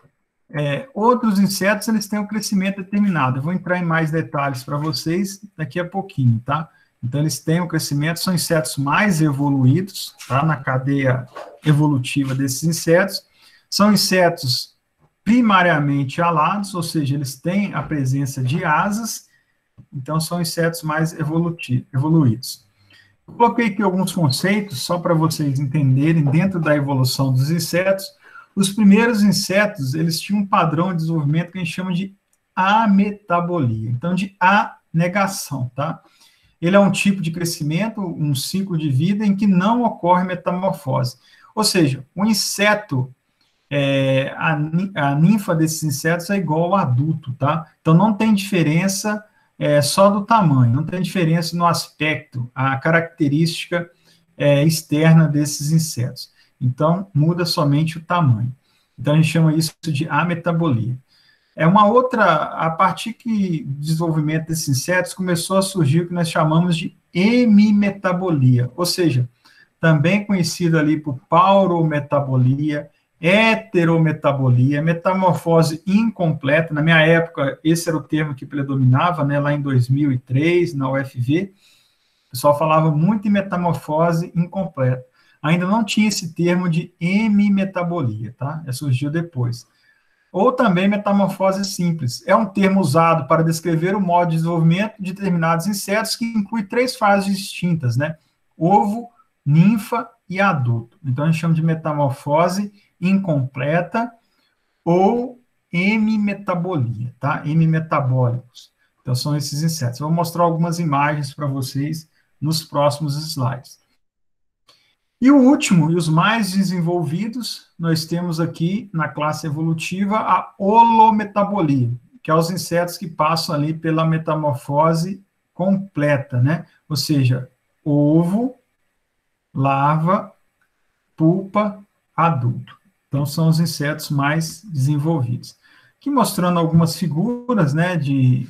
Speaker 1: É, outros insetos, eles têm um crescimento determinado. Eu vou entrar em mais detalhes para vocês daqui a pouquinho, tá? Então, eles têm um crescimento, são insetos mais evoluídos, tá? Na cadeia evolutiva desses insetos. São insetos primariamente alados, ou seja, eles têm a presença de asas, então são insetos mais evoluídos. Eu coloquei aqui alguns conceitos, só para vocês entenderem, dentro da evolução dos insetos. Os primeiros insetos, eles tinham um padrão de desenvolvimento que a gente chama de ametabolia, então de anegação, tá? Ele é um tipo de crescimento, um ciclo de vida em que não ocorre metamorfose. Ou seja, o inseto, é, a, a ninfa desses insetos é igual ao adulto, tá? Então não tem diferença é, só do tamanho, não tem diferença no aspecto, a característica é, externa desses insetos. Então, muda somente o tamanho. Então, a gente chama isso de ametabolia. É uma outra, a partir que o desenvolvimento desses insetos começou a surgir o que nós chamamos de hemimetabolia, ou seja, também conhecido ali por paurometabolia, heterometabolia, metamorfose incompleta. Na minha época, esse era o termo que predominava, né, lá em dois mil e três, na U F V, o pessoal falava muito em metamorfose incompleta. Ainda não tinha esse termo de hemimetabolia, tá? Surgiu depois. Ou também metamorfose simples. É um termo usado para descrever o modo de desenvolvimento de determinados insetos que inclui três fases distintas, né? Ovo, ninfa e adulto. Então, a gente chama de metamorfose incompleta ou hemimetabolia, tá? Hemimetabólicos. Então, são esses insetos. Eu vou mostrar algumas imagens para vocês nos próximos slides. E o último, e os mais desenvolvidos, nós temos aqui na classe evolutiva a holometabolia, que é os insetos que passam ali pela metamorfose completa, né? Ou seja, ovo, larva, pupa, adulto. Então, são os insetos mais desenvolvidos. Aqui mostrando algumas figuras, né, de,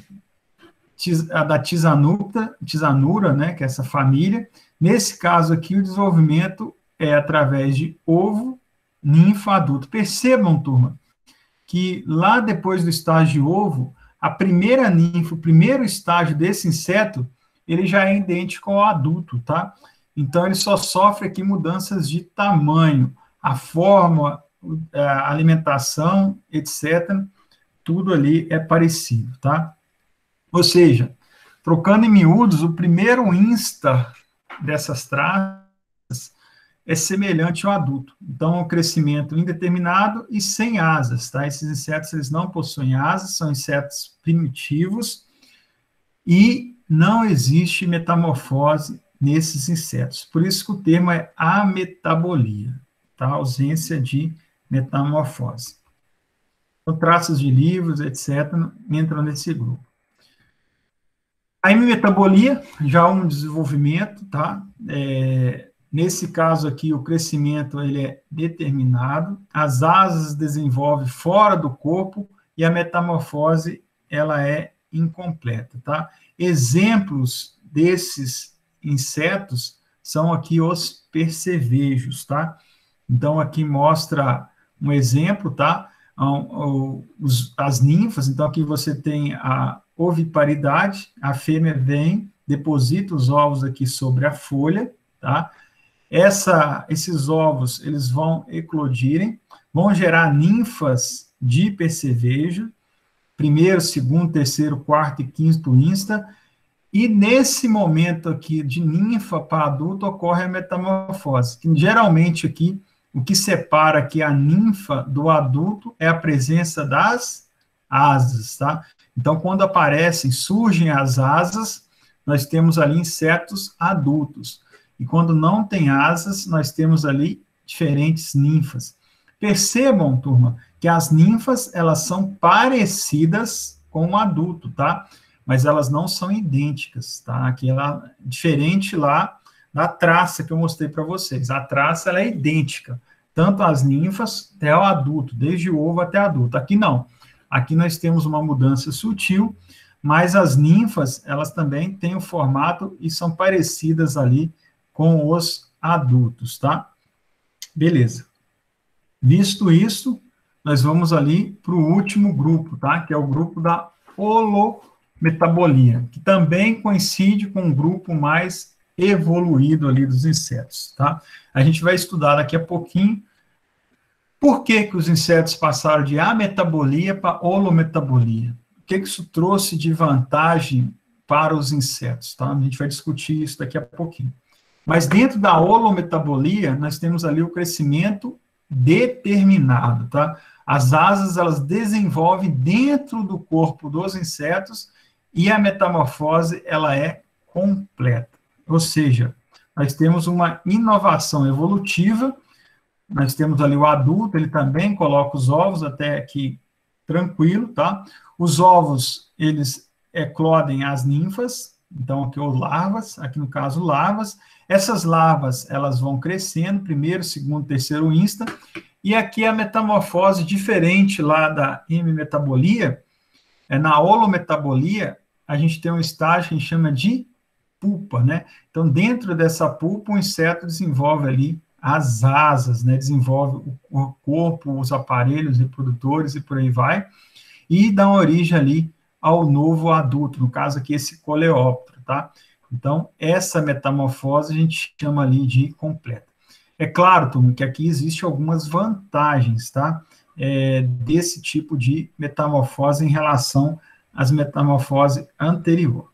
Speaker 1: a da tisanura, tisanura, né, que é essa família. Nesse caso aqui, o desenvolvimento é através de ovo, ninfa, adulto. Percebam, turma, que lá depois do estágio de ovo, a primeira ninfa, o primeiro estágio desse inseto, ele já é idêntico ao adulto, tá? Então, ele só sofre aqui mudanças de tamanho. A forma a alimentação, etcétera, tudo ali é parecido, tá? Ou seja, trocando em miúdos, o primeiro instar dessas traças é semelhante ao adulto. Então, é um crescimento indeterminado e sem asas, tá? Esses insetos, eles não possuem asas, são insetos primitivos e não existe metamorfose nesses insetos. Por isso que o termo é ametabolia, tá? Ausência de metamorfose. Então, traços de livros, etcétera, entram nesse grupo. A hemimetabolia já é um desenvolvimento, tá? É, nesse caso aqui, o crescimento ele é determinado, as asas desenvolvem fora do corpo e a metamorfose ela é incompleta, tá? Exemplos desses insetos são aqui os percevejos, tá? Então, aqui mostra um exemplo, tá? As ninfas, então aqui você tem a oviparidade, a fêmea vem, deposita os ovos aqui sobre a folha, tá? Essa, esses ovos, eles vão eclodirem, vão gerar ninfas de percevejo, primeiro, segundo, terceiro, quarto e quinto insta, e nesse momento aqui de ninfa para adulto ocorre a metamorfose, que geralmente aqui, o que separa aqui a ninfa do adulto é a presença das asas, tá? Então, quando aparecem, surgem as asas, nós temos ali insetos adultos. E quando não tem asas, nós temos ali diferentes ninfas. Percebam, turma, que as ninfas, elas são parecidas com o adulto, tá? Mas elas não são idênticas, tá? Aqui ela diferente lá da traça que eu mostrei para vocês. A traça, ela é idêntica, tanto as ninfas até o adulto, desde o ovo até adulto. Aqui não. Aqui nós temos uma mudança sutil, mas as ninfas, elas também têm o formato e são parecidas ali com os adultos, tá? Beleza. Visto isso, nós vamos ali para o último grupo, tá? Que é o grupo da holometabolia, que também coincide com um grupo mais evoluído ali dos insetos, tá? A gente vai estudar daqui a pouquinho por que que os insetos passaram de ametabolia para holometabolia. O que que isso trouxe de vantagem para os insetos, tá? A gente vai discutir isso daqui a pouquinho. Mas dentro da holometabolia, nós temos ali o crescimento determinado, tá? As asas, elas desenvolvem dentro do corpo dos insetos e a metamorfose, ela é completa. Ou seja, nós temos uma inovação evolutiva, nós temos ali o adulto, ele também coloca os ovos até aqui tranquilo, tá? Os ovos, eles eclodem as ninfas, então aqui os larvas, aqui no caso larvas. Essas larvas, elas vão crescendo, primeiro, segundo, terceiro insta, e aqui a metamorfose diferente lá da hemimetabolia, é na holometabolia, a gente tem um estágio que a gente chama de pulpa, né? Então, dentro dessa pulpa, o inseto desenvolve ali as asas, né? Desenvolve o corpo, os aparelhos reprodutores e por aí vai, e dá origem ali ao novo adulto, no caso aqui esse coleóptero, tá? Então, essa metamorfose a gente chama ali de completa. É claro, turma, que aqui existe algumas vantagens, tá? É, desse tipo de metamorfose em relação às metamorfoses anteriores.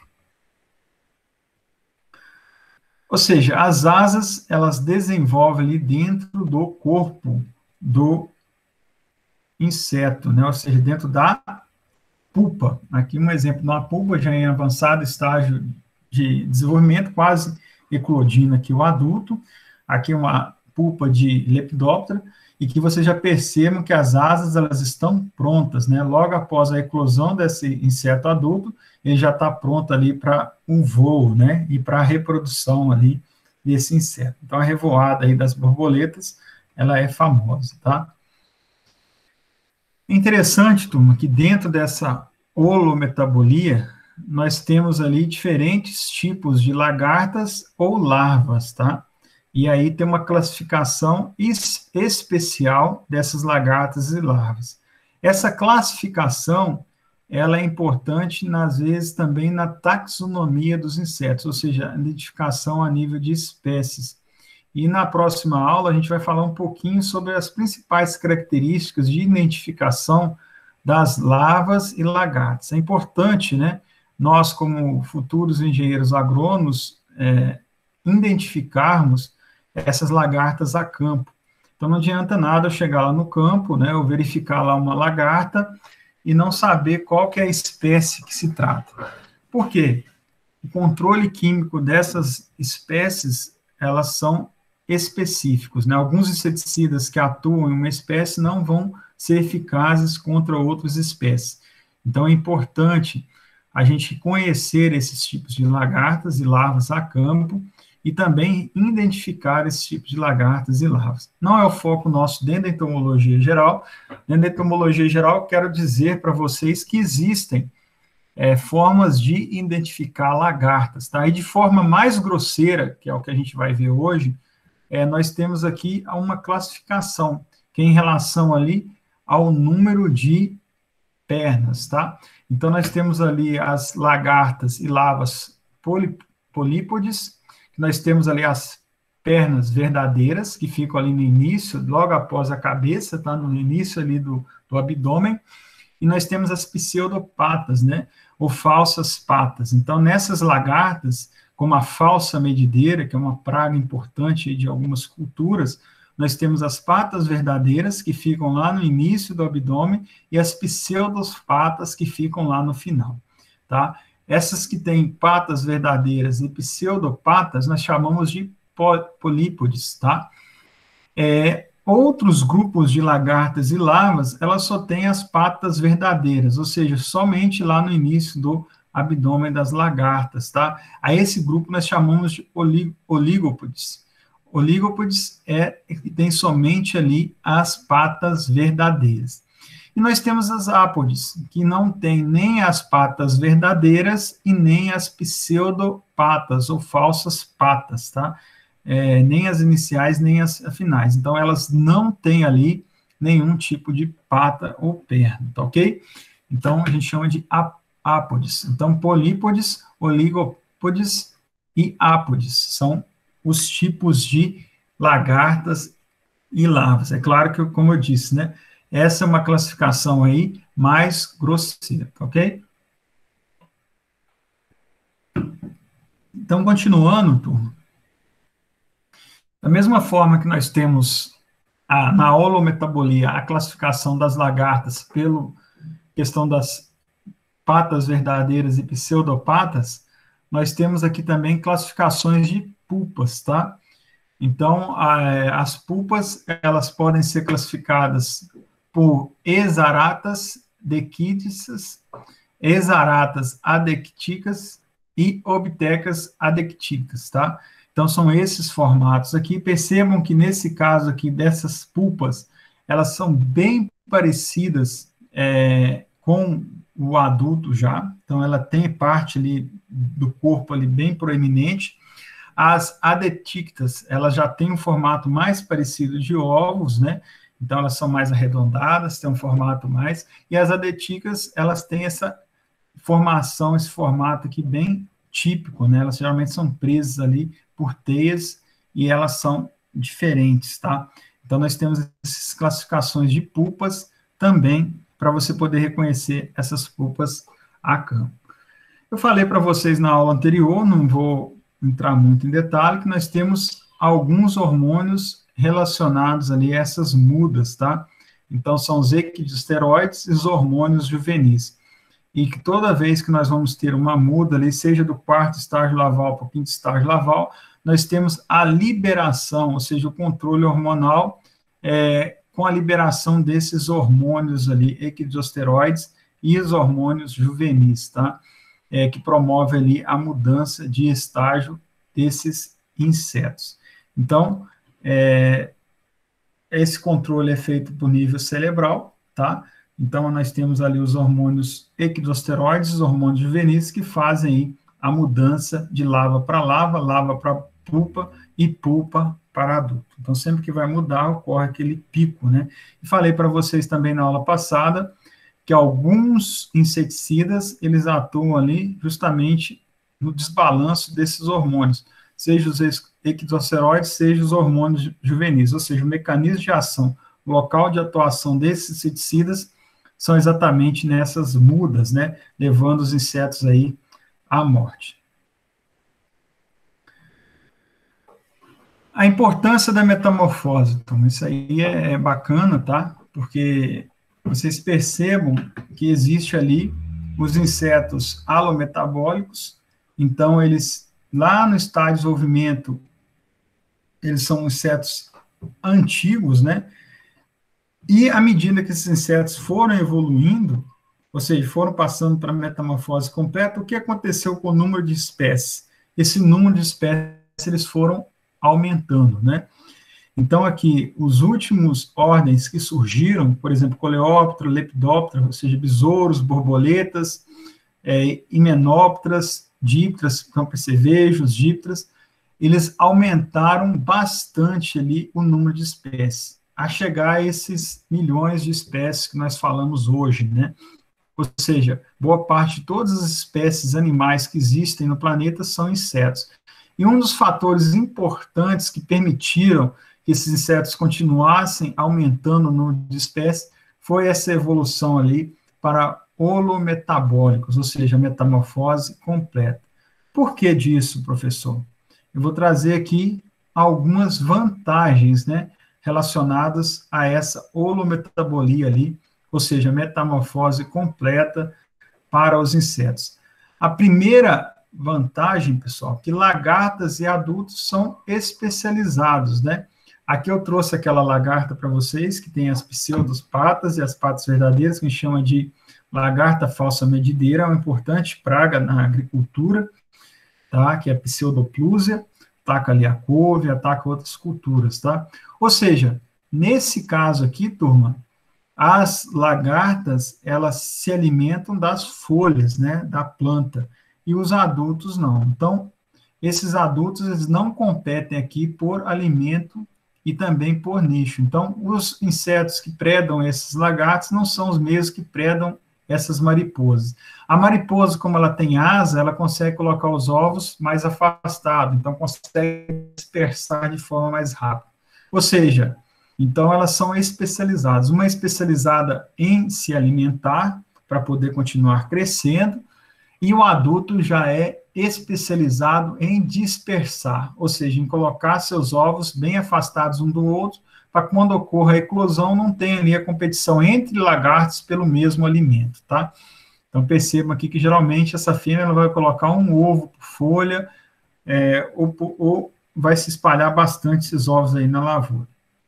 Speaker 1: Ou seja, as asas, elas desenvolvem ali dentro do corpo do inseto, né? Ou seja, dentro da pulpa. Aqui um exemplo de uma pulpa já em avançado estágio de desenvolvimento, quase eclodindo aqui o adulto. Aqui uma pulpa de Lepidoptera, e que vocês já percebam que as asas, elas estão prontas, né? Logo após a eclosão desse inseto adulto, ele já está pronto ali para um voo, né? E para a reprodução ali desse inseto. Então, a revoada aí das borboletas, ela é famosa, tá? Interessante, turma, que dentro dessa holometabolia, nós temos ali diferentes tipos de lagartas ou larvas, tá? E aí tem uma classificação es- especial dessas lagartas e larvas. Essa classificação, ela é importante, às vezes, também na taxonomia dos insetos, ou seja, a identificação a nível de espécies. E na próxima aula a gente vai falar um pouquinho sobre as principais características de identificação das larvas e lagartas. É importante, né, nós como futuros engenheiros agrônomos, é, identificarmos essas lagartas a campo. Então não adianta nada eu chegar lá no campo, né, eu verificar lá uma lagarta e não saber qual que é a espécie que se trata. Por quê? O controle químico dessas espécies, elas são específicos, né? Alguns inseticidas que atuam em uma espécie não vão ser eficazes contra outras espécies. Então, é importante a gente conhecer esses tipos de lagartas e larvas a campo e também identificar esses tipos de lagartas e larvas. Não é o foco nosso dentro da entomologia geral. Dentro da entomologia geral, quero dizer para vocês que existem É, formas de identificar lagartas, tá? E de forma mais grosseira, que é o que a gente vai ver hoje, é, nós temos aqui uma classificação, que é em relação ali ao número de pernas, tá? Então, nós temos ali as lagartas e larvas poli, polípodes, nós temos ali as pernas verdadeiras, que ficam ali no início, logo após a cabeça, tá? No início ali do, do abdômen, e nós temos as pseudopatas, né, ou falsas patas. Então, nessas lagartas, como a falsa medideira, que é uma praga importante de algumas culturas, nós temos as patas verdadeiras, que ficam lá no início do abdômen, e as pseudopatas, que ficam lá no final, tá? Essas que têm patas verdadeiras e pseudopatas, nós chamamos de polípodes, tá? É, outros grupos de lagartas e larvas, elas só têm as patas verdadeiras, ou seja, somente lá no início do abdômen das lagartas, tá? A esse grupo nós chamamos de oligópodes. Oligópodes é que tem somente ali as patas verdadeiras. E nós temos as ápodes, que não têm nem as patas verdadeiras e nem as pseudopatas, ou falsas patas, tá? É, nem as iniciais, nem as finais. Então, elas não têm ali nenhum tipo de pata ou perna, tá ok? Então, a gente chama de ápodes. Então, polípodes, oligópodes e ápodes são os tipos de lagartas e larvas. É claro que, como eu disse, né, essa é uma classificação aí mais grosseira, tá ok? Então, continuando, turma, da mesma forma que nós temos a, na holometabolia a classificação das lagartas pela questão das patas verdadeiras e pseudopatas, nós temos aqui também classificações de pulpas, tá? Então, a, as pulpas, elas podem ser classificadas por exaratas, dequiticas, exaratas adecticas e obtecas adecticas, tá? Então, são esses formatos aqui. Percebam que, nesse caso aqui, dessas pulpas, elas são bem parecidas é, com o adulto já. Então, ela tem parte ali do corpo ali bem proeminente. As adecticas, elas já têm um formato mais parecido de ovos, né? Então, elas são mais arredondadas, têm um formato mais. E as adecticas, elas têm essa formação, esse formato aqui bem típico, né? Elas geralmente são presas ali por teias e elas são diferentes, tá? Então, nós temos essas classificações de pulpas também para você poder reconhecer essas pulpas a campo. Eu falei para vocês na aula anterior, não vou entrar muito em detalhe, que nós temos alguns hormônios relacionados ali a essas mudas, tá? Então, são os equidisteroides e os hormônios juvenis. E que toda vez que nós vamos ter uma muda ali, seja do quarto estágio laval para o quinto estágio laval, nós temos a liberação, ou seja, o controle hormonal é, com a liberação desses hormônios ali, equidisteroides e os hormônios juvenis, tá? É, que promove ali a mudança de estágio desses insetos. Então, é, esse controle é feito por nível cerebral, tá? Então, nós temos ali os hormônios equidisteroides, os hormônios juvenis, que fazem aí a mudança de larva para larva, larva para pulpa e pulpa para adulto. Então, sempre que vai mudar, ocorre aquele pico, né? E falei para vocês também na aula passada que alguns inseticidas, eles atuam ali justamente no desbalanço desses hormônios, seja os equinoceroides sejam os hormônios juvenis, ou seja, o mecanismo de ação, o local de atuação desses inseticidas são exatamente nessas mudas, né, levando os insetos aí à morte. A importância da metamorfose, então, isso aí é, é bacana, tá? Porque vocês percebam que existe ali os insetos alometabólicos, então eles, lá no estágio de desenvolvimento, eles são insetos antigos, né? E à medida que esses insetos foram evoluindo, ou seja, foram passando para a metamorfose completa, o que aconteceu com o número de espécies? Esse número de espécies, eles foram aumentando, né? Então, aqui, os últimos ordens que surgiram, por exemplo, Coleóptero, Lepidóptero, ou seja, besouros, borboletas, é, himenópteras, dípteras, então, percevejos, dípteras, eles aumentaram bastante ali o número de espécies, a chegar a esses milhões de espécies que nós falamos hoje, né? Ou seja, boa parte de todas as espécies animais que existem no planeta são insetos. E um dos fatores importantes que permitiram que esses insetos continuassem aumentando o número de espécies foi essa evolução ali para holometabólicos, ou seja, metamorfose completa. Por que disso, professor? Eu vou trazer aqui algumas vantagens, né, relacionadas a essa holometabolia ali, ou seja, metamorfose completa para os insetos. A primeira vantagem, pessoal, que lagartas e adultos são especializados, né? Aqui eu trouxe aquela lagarta para vocês, que tem as pseudopatas e as patas verdadeiras, que a gente chama de lagarta falsa medideira, é uma importante praga na agricultura, tá? Que é a pseudoplúsia, ataca ali a couve, ataca outras culturas, tá? Ou seja, nesse caso aqui, turma, as lagartas, elas se alimentam das folhas, né, da planta, e os adultos não. Então, esses adultos, eles não competem aqui por alimento e também por nicho. Então, os insetos que predam esses lagartos não são os mesmos que predam essas mariposas. A mariposa, como ela tem asa, ela consegue colocar os ovos mais afastados, então consegue dispersar de forma mais rápida. Ou seja, então elas são especializadas. Uma é especializada em se alimentar, para poder continuar crescendo, e o adulto já é especializado em dispersar, ou seja, em colocar seus ovos bem afastados um do outro, para quando ocorra a eclosão, não tenha ali a competição entre lagartos pelo mesmo alimento, tá? Então, percebam aqui que, geralmente, essa fêmea ela vai colocar um ovo por folha, é, ou, ou vai se espalhar bastante esses ovos aí na lavoura.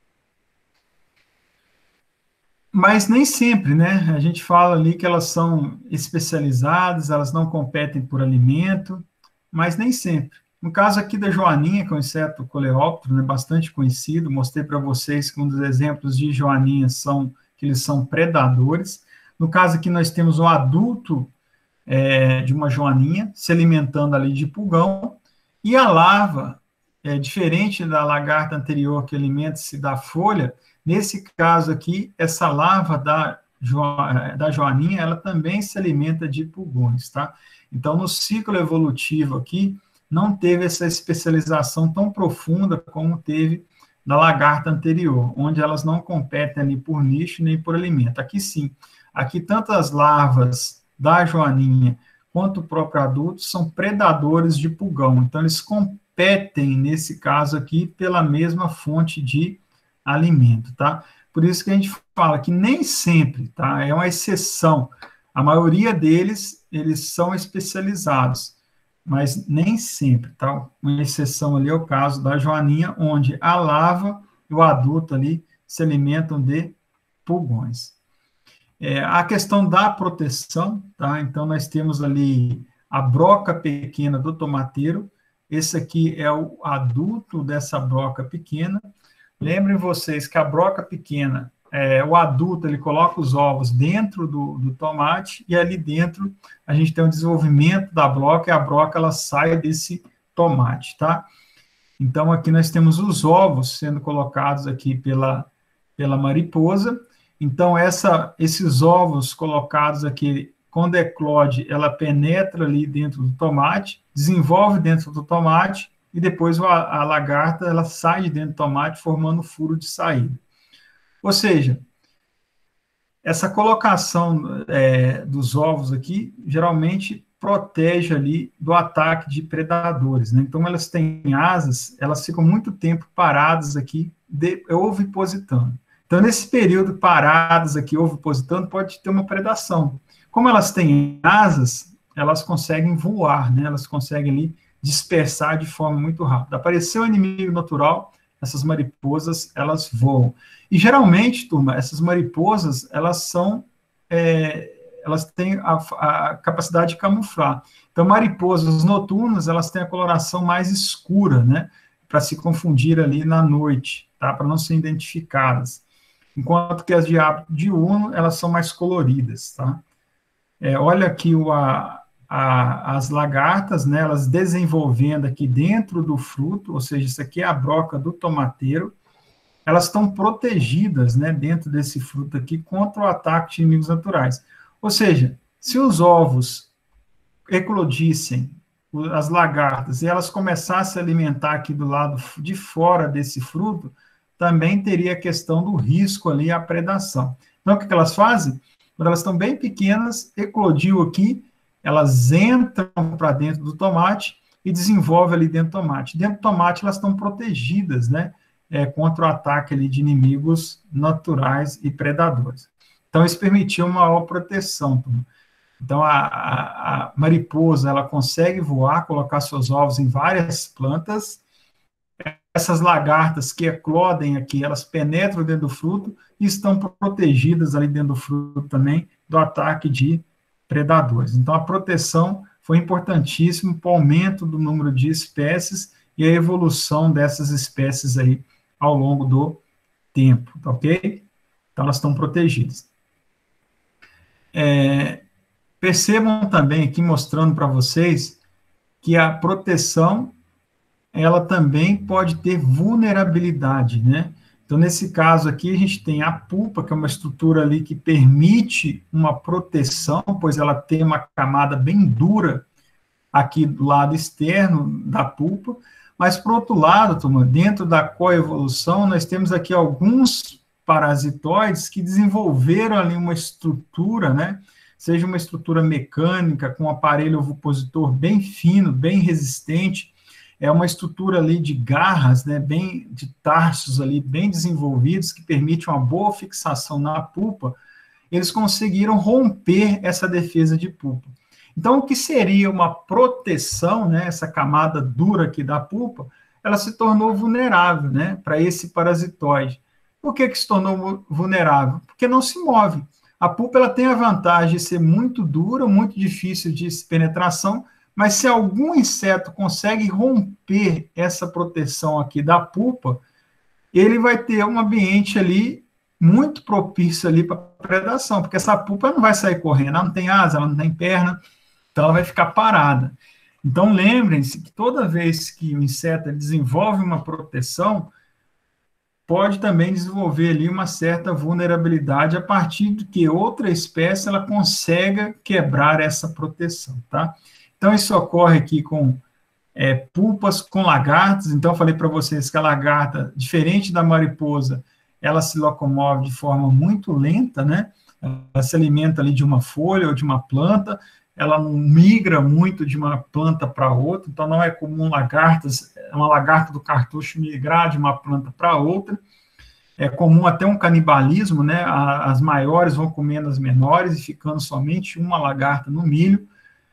Speaker 1: Mas nem sempre, né? A gente fala ali que elas são especializadas, elas não competem por alimento, mas nem sempre. No caso aqui da joaninha, que é um inseto coleóptero, né, bastante conhecido, mostrei para vocês que um dos exemplos de joaninha são que eles são predadores. No caso aqui nós temos um adulto é, de uma joaninha se alimentando ali de pulgão, e a larva, é, diferente da lagarta anterior que alimenta-se da folha, nesse caso aqui, essa larva da, jo, da joaninha, ela também se alimenta de pulgões, tá? Então, no ciclo evolutivo aqui, não teve essa especialização tão profunda como teve da lagarta anterior, onde elas não competem ali por nicho nem por alimento. Aqui sim, aqui tanto as larvas da joaninha quanto o próprio adulto são predadores de pulgão, então eles competem, nesse caso aqui, pela mesma fonte de alimento, tá? Por isso que a gente fala que nem sempre, tá? É uma exceção. A maioria deles, eles são especializados, mas nem sempre, tá? Uma exceção ali é o caso da joaninha, onde a larva e o adulto ali se alimentam de pulgões. É, a questão da proteção, tá? Então, nós temos ali a broca pequena do tomateiro, esse aqui é o adulto dessa broca pequena. Lembrem vocês que a broca pequena, é, o adulto, ele coloca os ovos dentro do, do tomate, e ali dentro a gente tem o desenvolvimento da broca, e a broca, ela sai desse tomate, tá? Então, aqui nós temos os ovos sendo colocados aqui pela, pela mariposa. Então, essa, esses ovos colocados aqui, quando eclode, ela penetra ali dentro do tomate, desenvolve dentro do tomate, e depois a, a lagarta ela sai de dentro do tomate formando furo de saída. Ou seja, essa colocação é, dos ovos aqui, geralmente protege ali do ataque de predadores, né? Então, elas têm asas, elas ficam muito tempo paradas aqui, de, ovipositando. Então, nesse período paradas aqui, ovipositando, pode ter uma predação. Como elas têm asas, elas conseguem voar, né? Elas conseguem ali dispersar de forma muito rápida. Apareceu um inimigo natural, essas mariposas, elas voam. E, geralmente, turma, essas mariposas, elas são, é, elas têm a, a capacidade de camuflar. Então, mariposas noturnas, elas têm a coloração mais escura, né, para se confundir ali na noite, tá, para não serem identificadas. Enquanto que as de hábito diurno, elas são mais coloridas, tá. É, olha aqui o, a, a, as lagartas, né, elas desenvolvendo aqui dentro do fruto, ou seja, isso aqui é a broca do tomateiro, elas estão protegidas, né, dentro desse fruto aqui, contra o ataque de inimigos naturais. Ou seja, se os ovos eclodissem, as lagartas, e elas começassem a se alimentar aqui do lado de fora desse fruto, também teria a questão do risco ali, a predação. Então, o que elas fazem? Quando elas estão bem pequenas, eclodiu aqui, elas entram para dentro do tomate e desenvolvem ali dentro do tomate. Dentro do tomate, elas estão protegidas, né, É, contra o ataque ali, de inimigos naturais e predadores. Então, isso permitiu uma maior proteção. Então, a, a, a mariposa, ela consegue voar, colocar seus ovos em várias plantas. Essas lagartas que eclodem aqui, elas penetram dentro do fruto e estão protegidas ali dentro do fruto também do ataque de predadores. Então, a proteção foi importantíssima para o aumento do número de espécies e a evolução dessas espécies aí ao longo do tempo, tá ok? Então, elas estão protegidas. É, percebam também aqui, mostrando para vocês, que a proteção, ela também pode ter vulnerabilidade, né? Então, nesse caso aqui, a gente tem a pulpa, que é uma estrutura ali que permite uma proteção, pois ela tem uma camada bem dura aqui do lado externo da pulpa. Mas, por outro lado, turma, dentro da coevolução, nós temos aqui alguns parasitoides que desenvolveram ali uma estrutura, né, seja uma estrutura mecânica, com um aparelho ovipositor bem fino, bem resistente, é uma estrutura ali de garras, né, bem, de tarsos ali, bem desenvolvidos, que permite uma boa fixação na pulpa. Eles conseguiram romper essa defesa de pulpa. Então, o que seria uma proteção, né, essa camada dura aqui da pulpa, ela se tornou vulnerável, né, para esse parasitoide. Por que que se tornou vulnerável? Porque não se move. A pulpa ela tem a vantagem de ser muito dura, muito difícil de penetração, mas se algum inseto consegue romper essa proteção aqui da pulpa, ele vai ter um ambiente ali muito propício ali para predação, porque essa pulpa não vai sair correndo, ela não tem asa, ela não tem perna, então ela vai ficar parada. Então, lembrem-se que toda vez que o inseto desenvolve uma proteção, pode também desenvolver ali uma certa vulnerabilidade a partir de que outra espécie ela consiga quebrar essa proteção, tá? Então, isso ocorre aqui com é, pulpas, com lagartas. Então, eu falei para vocês que a lagarta, diferente da mariposa, ela se locomove de forma muito lenta, né? Ela se alimenta ali de uma folha ou de uma planta, ela não migra muito de uma planta para outra, então não é comum lagartas, uma lagarta do cartucho migrar de uma planta para outra. É comum até um canibalismo, né? As maiores vão comendo as menores e ficando somente uma lagarta no milho.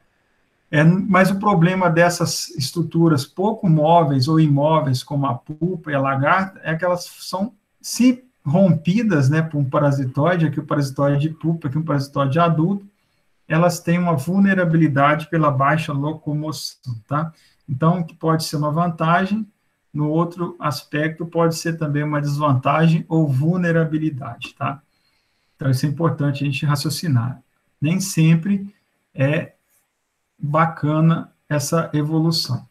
Speaker 1: É, mas o problema dessas estruturas pouco móveis ou imóveis, como a pulpa e a lagarta, é que elas são, se rompidas, né, por um parasitoide, aqui o parasitoide de pulpa, aqui um parasitoide adulto, elas têm uma vulnerabilidade pela baixa locomoção, tá? Então, que pode ser uma vantagem, no outro aspecto pode ser também uma desvantagem ou vulnerabilidade, tá? Então, isso é importante a gente raciocinar. Nem sempre é bacana essa evolução.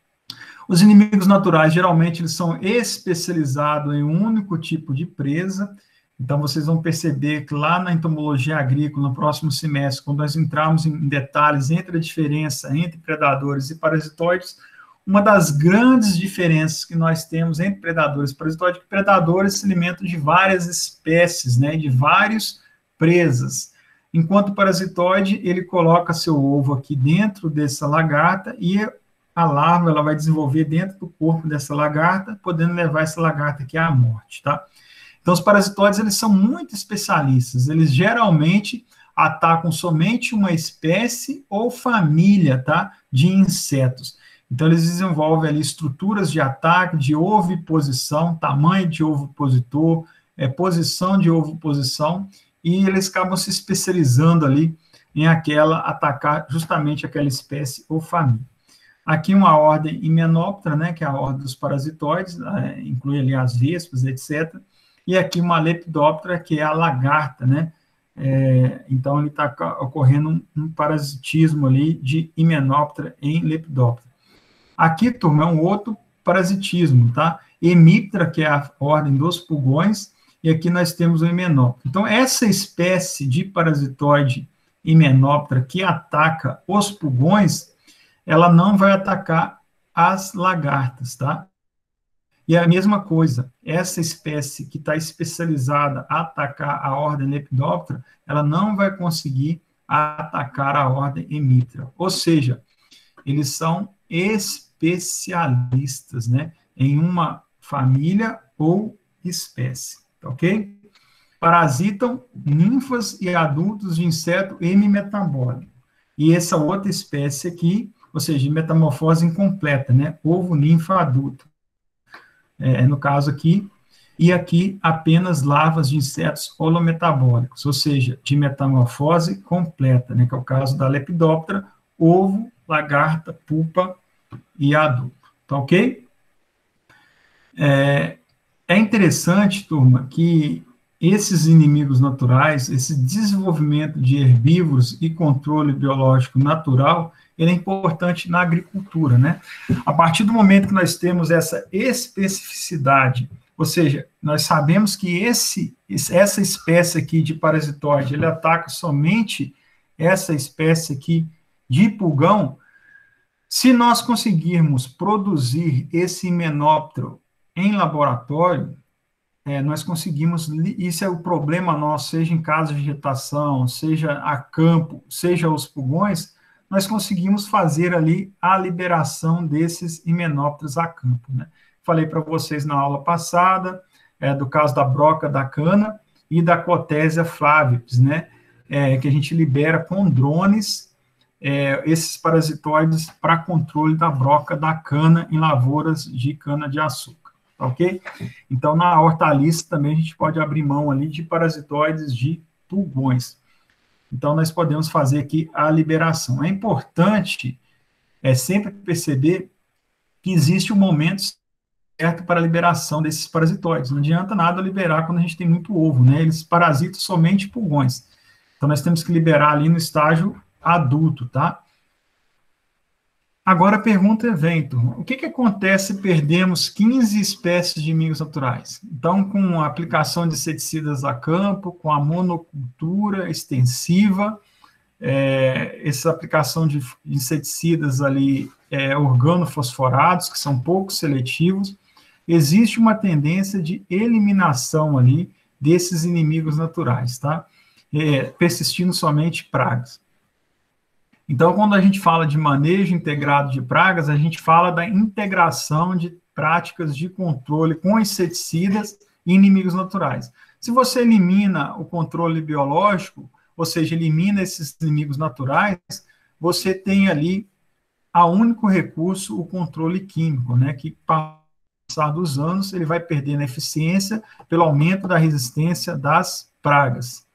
Speaker 1: Os inimigos naturais, geralmente, eles são especializados em um único tipo de presa. Então, vocês vão perceber que lá na entomologia agrícola, no próximo semestre, quando nós entrarmos em detalhes entre a diferença entre predadores e parasitoides, uma das grandes diferenças que nós temos entre predadores e parasitóides é que predadores se alimentam de várias espécies, né, de várias presas, enquanto o parasitoide, ele coloca seu ovo aqui dentro dessa lagarta e a larva ela vai desenvolver dentro do corpo dessa lagarta, podendo levar essa lagarta aqui à morte, tá? Então, os parasitoides, eles são muito especialistas, eles geralmente atacam somente uma espécie ou família, tá, de insetos. Então, eles desenvolvem ali estruturas de ataque, de oviposição, tamanho de ovipositor, é, posição de oviposição, e eles acabam se especializando ali em aquela, atacar justamente aquela espécie ou família. Aqui uma ordem Hymenoptera, né, que é a ordem dos parasitoides, é, inclui ali as vespas, etcétera. E aqui uma Lepidoptera, que é a lagarta, né, é, então ele está ocorrendo um, um parasitismo ali de Hymenoptera em Lepidoptera. Aqui, turma, é um outro parasitismo, tá? Hemiptera, que é a ordem dos pulgões, e aqui nós temos o Hymenoptera. Então, essa espécie de parasitoide Hymenoptera que ataca os pulgões, ela não vai atacar as lagartas, tá? E a mesma coisa, essa espécie que está especializada a atacar a ordem Lepidoptera, ela não vai conseguir atacar a ordem Hemiptera. Ou seja, eles são especialistas, né, em uma família ou espécie, ok? Parasitam ninfas e adultos de inseto hemimetabólico. E essa outra espécie aqui, ou seja, metamorfose incompleta, né, ovo, ninfa, adulto. É, no caso aqui, e aqui apenas larvas de insetos holometabólicos, ou seja, de metamorfose completa, né, que é o caso da Lepidoptera, ovo, lagarta, pupa e adulto, tá ok? É, é interessante, turma, que esses inimigos naturais, esse desenvolvimento de herbívoros e controle biológico natural, ele é importante na agricultura, né? A partir do momento que nós temos essa especificidade, ou seja, nós sabemos que esse, essa espécie aqui de parasitoide, ele ataca somente essa espécie aqui de pulgão, se nós conseguirmos produzir esse himenóptero em laboratório, é, nós conseguimos, isso é o problema nosso, seja em caso de vegetação, seja a campo, seja os pulgões, nós conseguimos fazer ali a liberação desses himenópteros a campo, né? Falei para vocês na aula passada, é, do caso da broca da cana e da Cotésia flavips, né? É, que a gente libera com drones é, esses parasitoides para controle da broca da cana em lavouras de cana-de-açúcar, ok? Então, na hortaliça também a gente pode abrir mão ali de parasitoides de pulgões. Então, nós podemos fazer aqui a liberação. É importante é, sempre perceber que existe um momento certo para a liberação desses parasitoides. Não adianta nada liberar quando a gente tem muito ovo, né? Eles parasitam somente pulgões. Então, nós temos que liberar ali no estágio adulto, tá? Agora a pergunta vem, turma, o que, que acontece se perdemos quinze espécies de inimigos naturais? Então, com a aplicação de inseticidas a campo, com a monocultura extensiva, é, essa aplicação de inseticidas ali é, organofosforados, que são pouco seletivos, existe uma tendência de eliminação ali desses inimigos naturais, tá? É, persistindo somente pragas. Então, quando a gente fala de manejo integrado de pragas, a gente fala da integração de práticas de controle com inseticidas e inimigos naturais. Se você elimina o controle biológico, ou seja, elimina esses inimigos naturais, você tem ali a único recurso, o controle químico, né, que, com o passar dos anos, ele vai perdendo eficiência pelo aumento da resistência das pragas.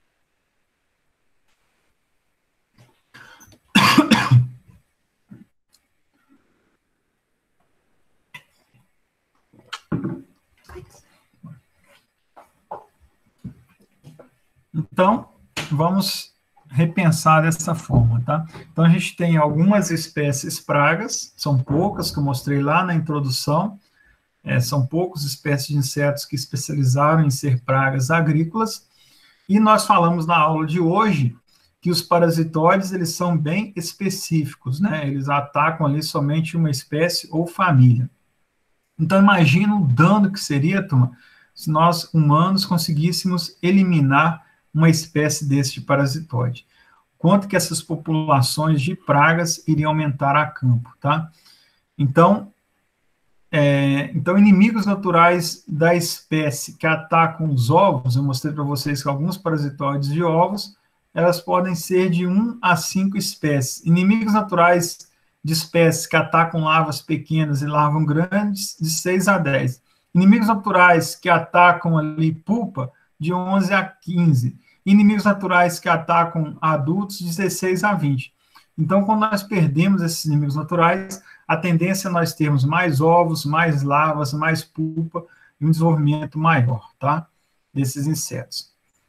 Speaker 1: Então, vamos repensar dessa forma, tá? Então, a gente tem algumas espécies pragas, são poucas, que eu mostrei lá na introdução, é, são poucas espécies de insetos que especializaram em ser pragas agrícolas, e nós falamos na aula de hoje que os parasitóides, eles são bem específicos, né? Eles atacam ali somente uma espécie ou família. Então, imagina o dano que seria, turma, se nós, humanos, conseguíssemos eliminar uma espécie desse parasitoide. Quanto que essas populações de pragas iriam aumentar a campo, tá? Então, é, então, inimigos naturais da espécie que atacam os ovos, eu mostrei para vocês que alguns parasitoides de ovos, elas podem ser de um a cinco espécies. Inimigos naturais de espécies que atacam larvas pequenas e larvas grandes, de seis a dez. Inimigos naturais que atacam ali pupa, de onze a quinze. Inimigos naturais que atacam adultos, de dezesseis a vinte. Então, quando nós perdemos esses inimigos naturais, a tendência é nós termos mais ovos, mais larvas, mais pupa e um desenvolvimento maior, tá? Desses insetos.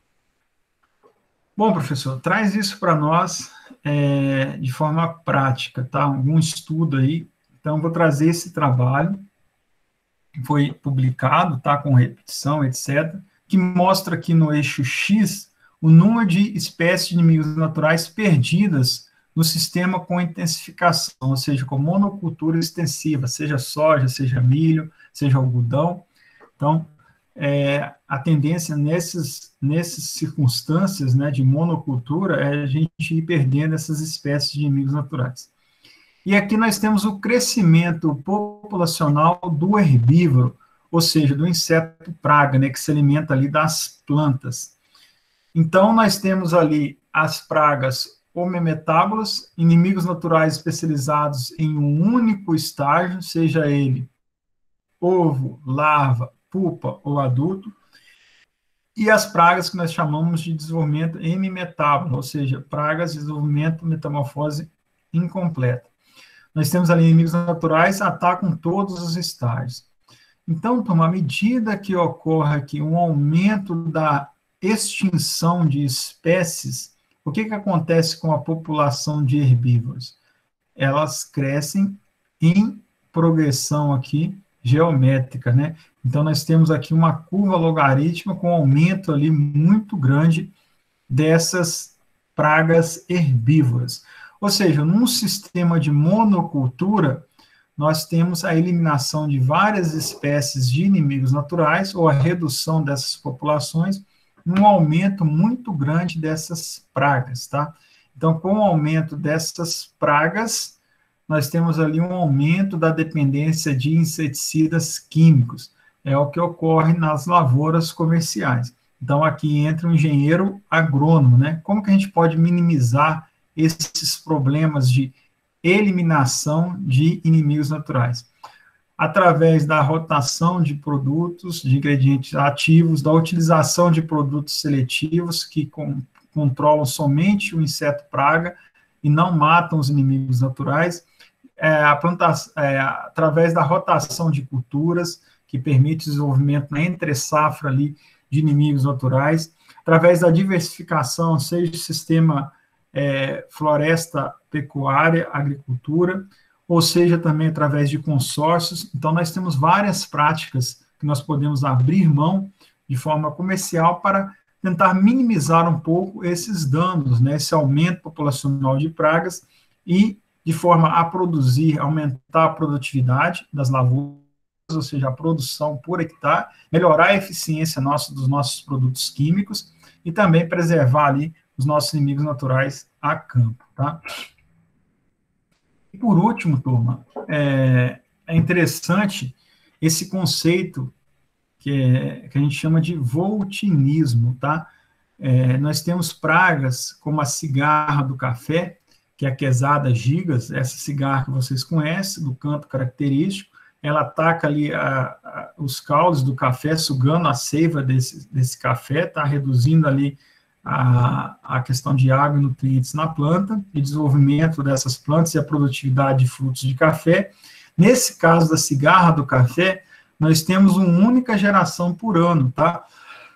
Speaker 1: Bom, professor, traz isso para nós é, de forma prática, tá? Algum estudo aí. Então, vou trazer esse trabalho, que foi publicado, tá? Com repetição, etcétera, que mostra aqui no eixo X o número de espécies de inimigos naturais perdidas no sistema com intensificação, ou seja, com monocultura extensiva, seja soja, seja milho, seja algodão. Então, é, a tendência nesses, nessas circunstâncias, né, de monocultura é a gente ir perdendo essas espécies de inimigos naturais. E aqui nós temos o crescimento populacional do herbívoro, ou seja, do inseto praga, né, que se alimenta ali das plantas. Então, nós temos ali as pragas homeometábolas, inimigos naturais especializados em um único estágio, seja ele ovo, larva, pupa ou adulto, e as pragas que nós chamamos de desenvolvimento hemimetábolo, ou seja, pragas de desenvolvimento metamorfose incompleta. Nós temos ali inimigos naturais, atacam todos os estágios. Então, turma, à medida que ocorre aqui um aumento da extinção de espécies, o que, que acontece com a população de herbívoros? Elas crescem em progressão aqui geométrica, né? Então, nós temos aqui uma curva logarítmica com aumento ali muito grande dessas pragas herbívoras. Ou seja, num sistema de monocultura, nós temos a eliminação de várias espécies de inimigos naturais ou a redução dessas populações, um aumento muito grande dessas pragas, tá? Então, com o aumento dessas pragas, nós temos ali um aumento da dependência de inseticidas químicos. É o que ocorre nas lavouras comerciais. Então, aqui entra o engenheiro agrônomo, né? Como que a gente pode minimizar esses problemas de eliminação de inimigos naturais? Através da rotação de produtos, de ingredientes ativos, da utilização de produtos seletivos que com, controlam somente o inseto praga e não matam os inimigos naturais, é, a plantação, é, através da rotação de culturas, que permite o desenvolvimento na entre-safra ali de inimigos naturais, através da diversificação, seja sistema é, floresta, pecuária, agricultura, ou seja, também através de consórcios. Então, nós temos várias práticas que nós podemos abrir mão de forma comercial para tentar minimizar um pouco esses danos, né, esse aumento populacional de pragas e de forma a produzir, aumentar a produtividade das lavouras, ou seja, a produção por hectare, melhorar a eficiência nossa dos nossos produtos químicos e também preservar ali os nossos inimigos naturais a campo, tá? E por último, turma, é, é interessante esse conceito que, é, que a gente chama de voltinismo, tá? É, nós temos pragas como a cigarra do café, que é a Quesada gigas, essa cigarra que vocês conhecem, do canto característico, ela ataca ali a, a, os caules do café, sugando a seiva desse, desse café, tá? Reduzindo ali a, a questão de água e nutrientes na planta, e desenvolvimento dessas plantas e a produtividade de frutos de café. Nesse caso da cigarra do café, nós temos uma única geração por ano, tá?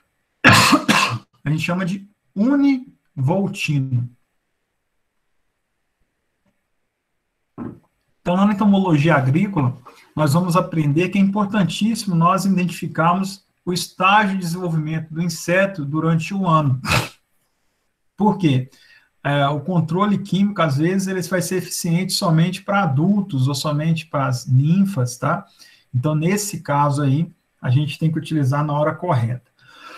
Speaker 1: A gente chama de univoltino. Então, na entomologia agrícola, nós vamos aprender que é importantíssimo nós identificarmos o estágio de desenvolvimento do inseto durante o ano. Por quê? é, o controle químico, às vezes, ele vai ser eficiente somente para adultos ou somente para as ninfas, tá? Então, nesse caso aí, a gente tem que utilizar na hora correta.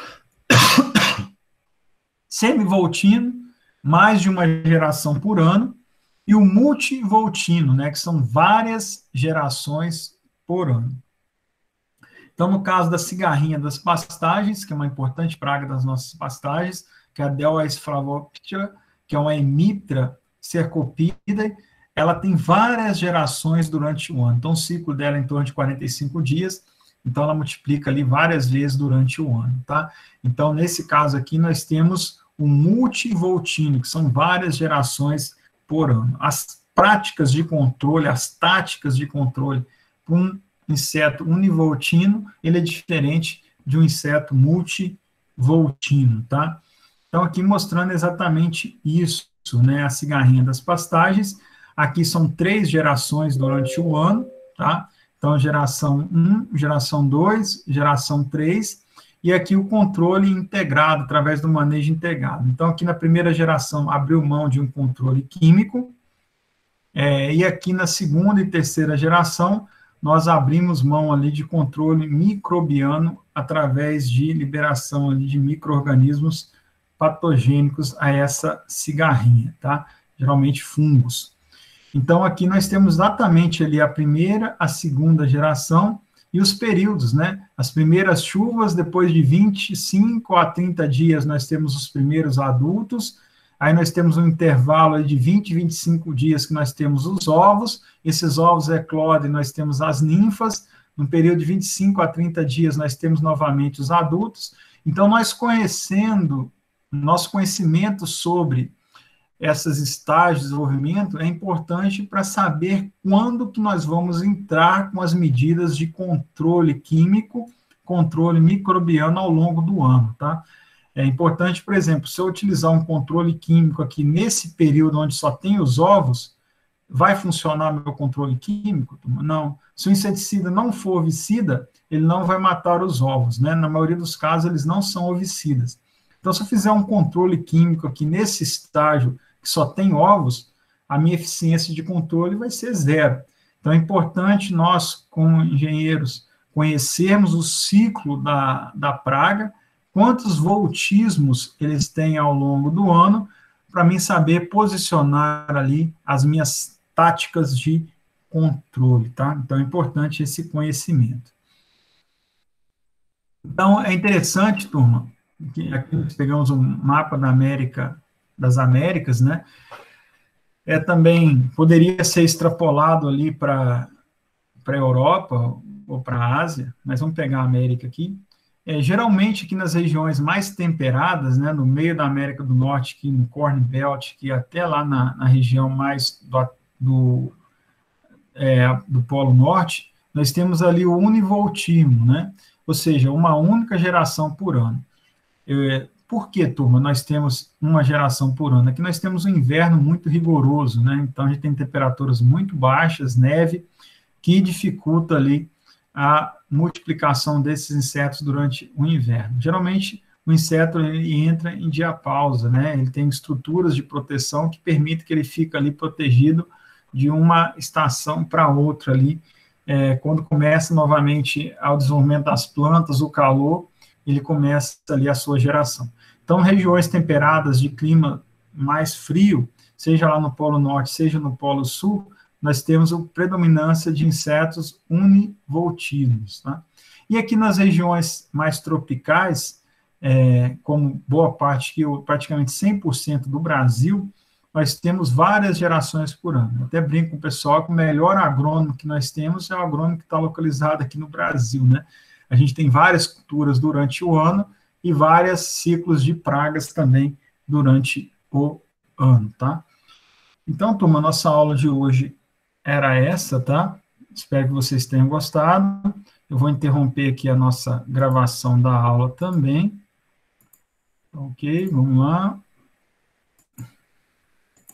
Speaker 1: Semivoltino, mais de uma geração por ano, e o multivoltino, né, que são várias gerações por ano. Então, no caso da cigarrinha das pastagens, que é uma importante praga das nossas pastagens, que é a Deois flavoptera, que é uma Hemiptera cercopidae, ela tem várias gerações durante o ano. Então, o ciclo dela é em torno de quarenta e cinco dias, então ela multiplica ali várias vezes durante o ano, tá? Então, nesse caso aqui, nós temos o multivoltino, que são várias gerações por ano. As práticas de controle, as táticas de controle para um inseto univoltino, ele é diferente de um inseto multivoltino, tá? Então, aqui mostrando exatamente isso, né? A cigarrinha das pastagens. Aqui são três gerações durante o ano, tá? Então, geração um, geração dois, geração três, e aqui o controle integrado, através do manejo integrado. Então, aqui na primeira geração, abriu mão de um controle químico, é, e aqui na segunda e terceira geração, nós abrimos mão ali de controle microbiano, através de liberação ali de micro-organismos patogênicos a essa cigarrinha, tá? Geralmente fungos. Então, aqui nós temos exatamente ali a primeira, a segunda geração e os períodos, né? As primeiras chuvas, depois de vinte e cinco a trinta dias, nós temos os primeiros adultos, aí nós temos um intervalo de vinte, vinte e cinco dias que nós temos os ovos, esses ovos eclodem, nós temos as ninfas, no período de vinte e cinco a trinta dias nós temos novamente os adultos. Então, nós conhecendo, nosso conhecimento sobre esses estágios de desenvolvimento é importante para saber quando que nós vamos entrar com as medidas de controle químico, controle microbiano ao longo do ano, tá? É importante, por exemplo, se eu utilizar um controle químico aqui nesse período onde só tem os ovos, vai funcionar meu controle químico? Não. Se o inseticida não for ovicida, ele não vai matar os ovos, né? Na maioria dos casos, eles não são ovicidas. Então, se eu fizer um controle químico aqui nesse estágio que só tem ovos, a minha eficiência de controle vai ser zero. Então, é importante nós, como engenheiros, conhecermos o ciclo da, da praga, quantos voltismos eles têm ao longo do ano, para mim saber posicionar ali as minhas táticas de controle, tá? Então, é importante esse conhecimento. Então, é interessante, turma, que aqui nós pegamos um mapa da América, das Américas, né? É também, poderia ser extrapolado ali para a Europa ou para a Ásia, mas vamos pegar a América aqui. É, geralmente, aqui nas regiões mais temperadas, né, no meio da América do Norte, aqui no Corn Belt, que até lá na, na região mais do, do, é, do Polo Norte, nós temos ali o univoltismo, né? Ou seja, uma única geração por ano. É, por que, turma, nós temos uma geração por ano? Aqui nós temos um inverno muito rigoroso, né? Então, a gente tem temperaturas muito baixas, neve, que dificulta ali a multiplicação desses insetos durante o inverno. Geralmente, o inseto ele entra em diapausa, né? Ele tem estruturas de proteção que permitem que ele fique ali protegido de uma estação para outra ali. É, quando começa novamente o desenvolvimento das plantas, o calor, ele começa ali a sua geração. Então, regiões temperadas de clima mais frio, seja lá no Polo Norte, seja no Polo Sul, nós temos a predominância de insetos univoltínomos, tá? E aqui nas regiões mais tropicais, é, como boa parte, que praticamente cem por cento do Brasil, nós temos várias gerações por ano. Eu até brinco com o pessoal que o melhor agrônomo que nós temos é o agrônomo que está localizado aqui no Brasil, né? A gente tem várias culturas durante o ano e vários ciclos de pragas também durante o ano, tá? Então, turma, nossa aula de hoje era essa, tá? Espero que vocês tenham gostado. Eu vou interromper aqui a nossa gravação da aula também. Ok, vamos lá.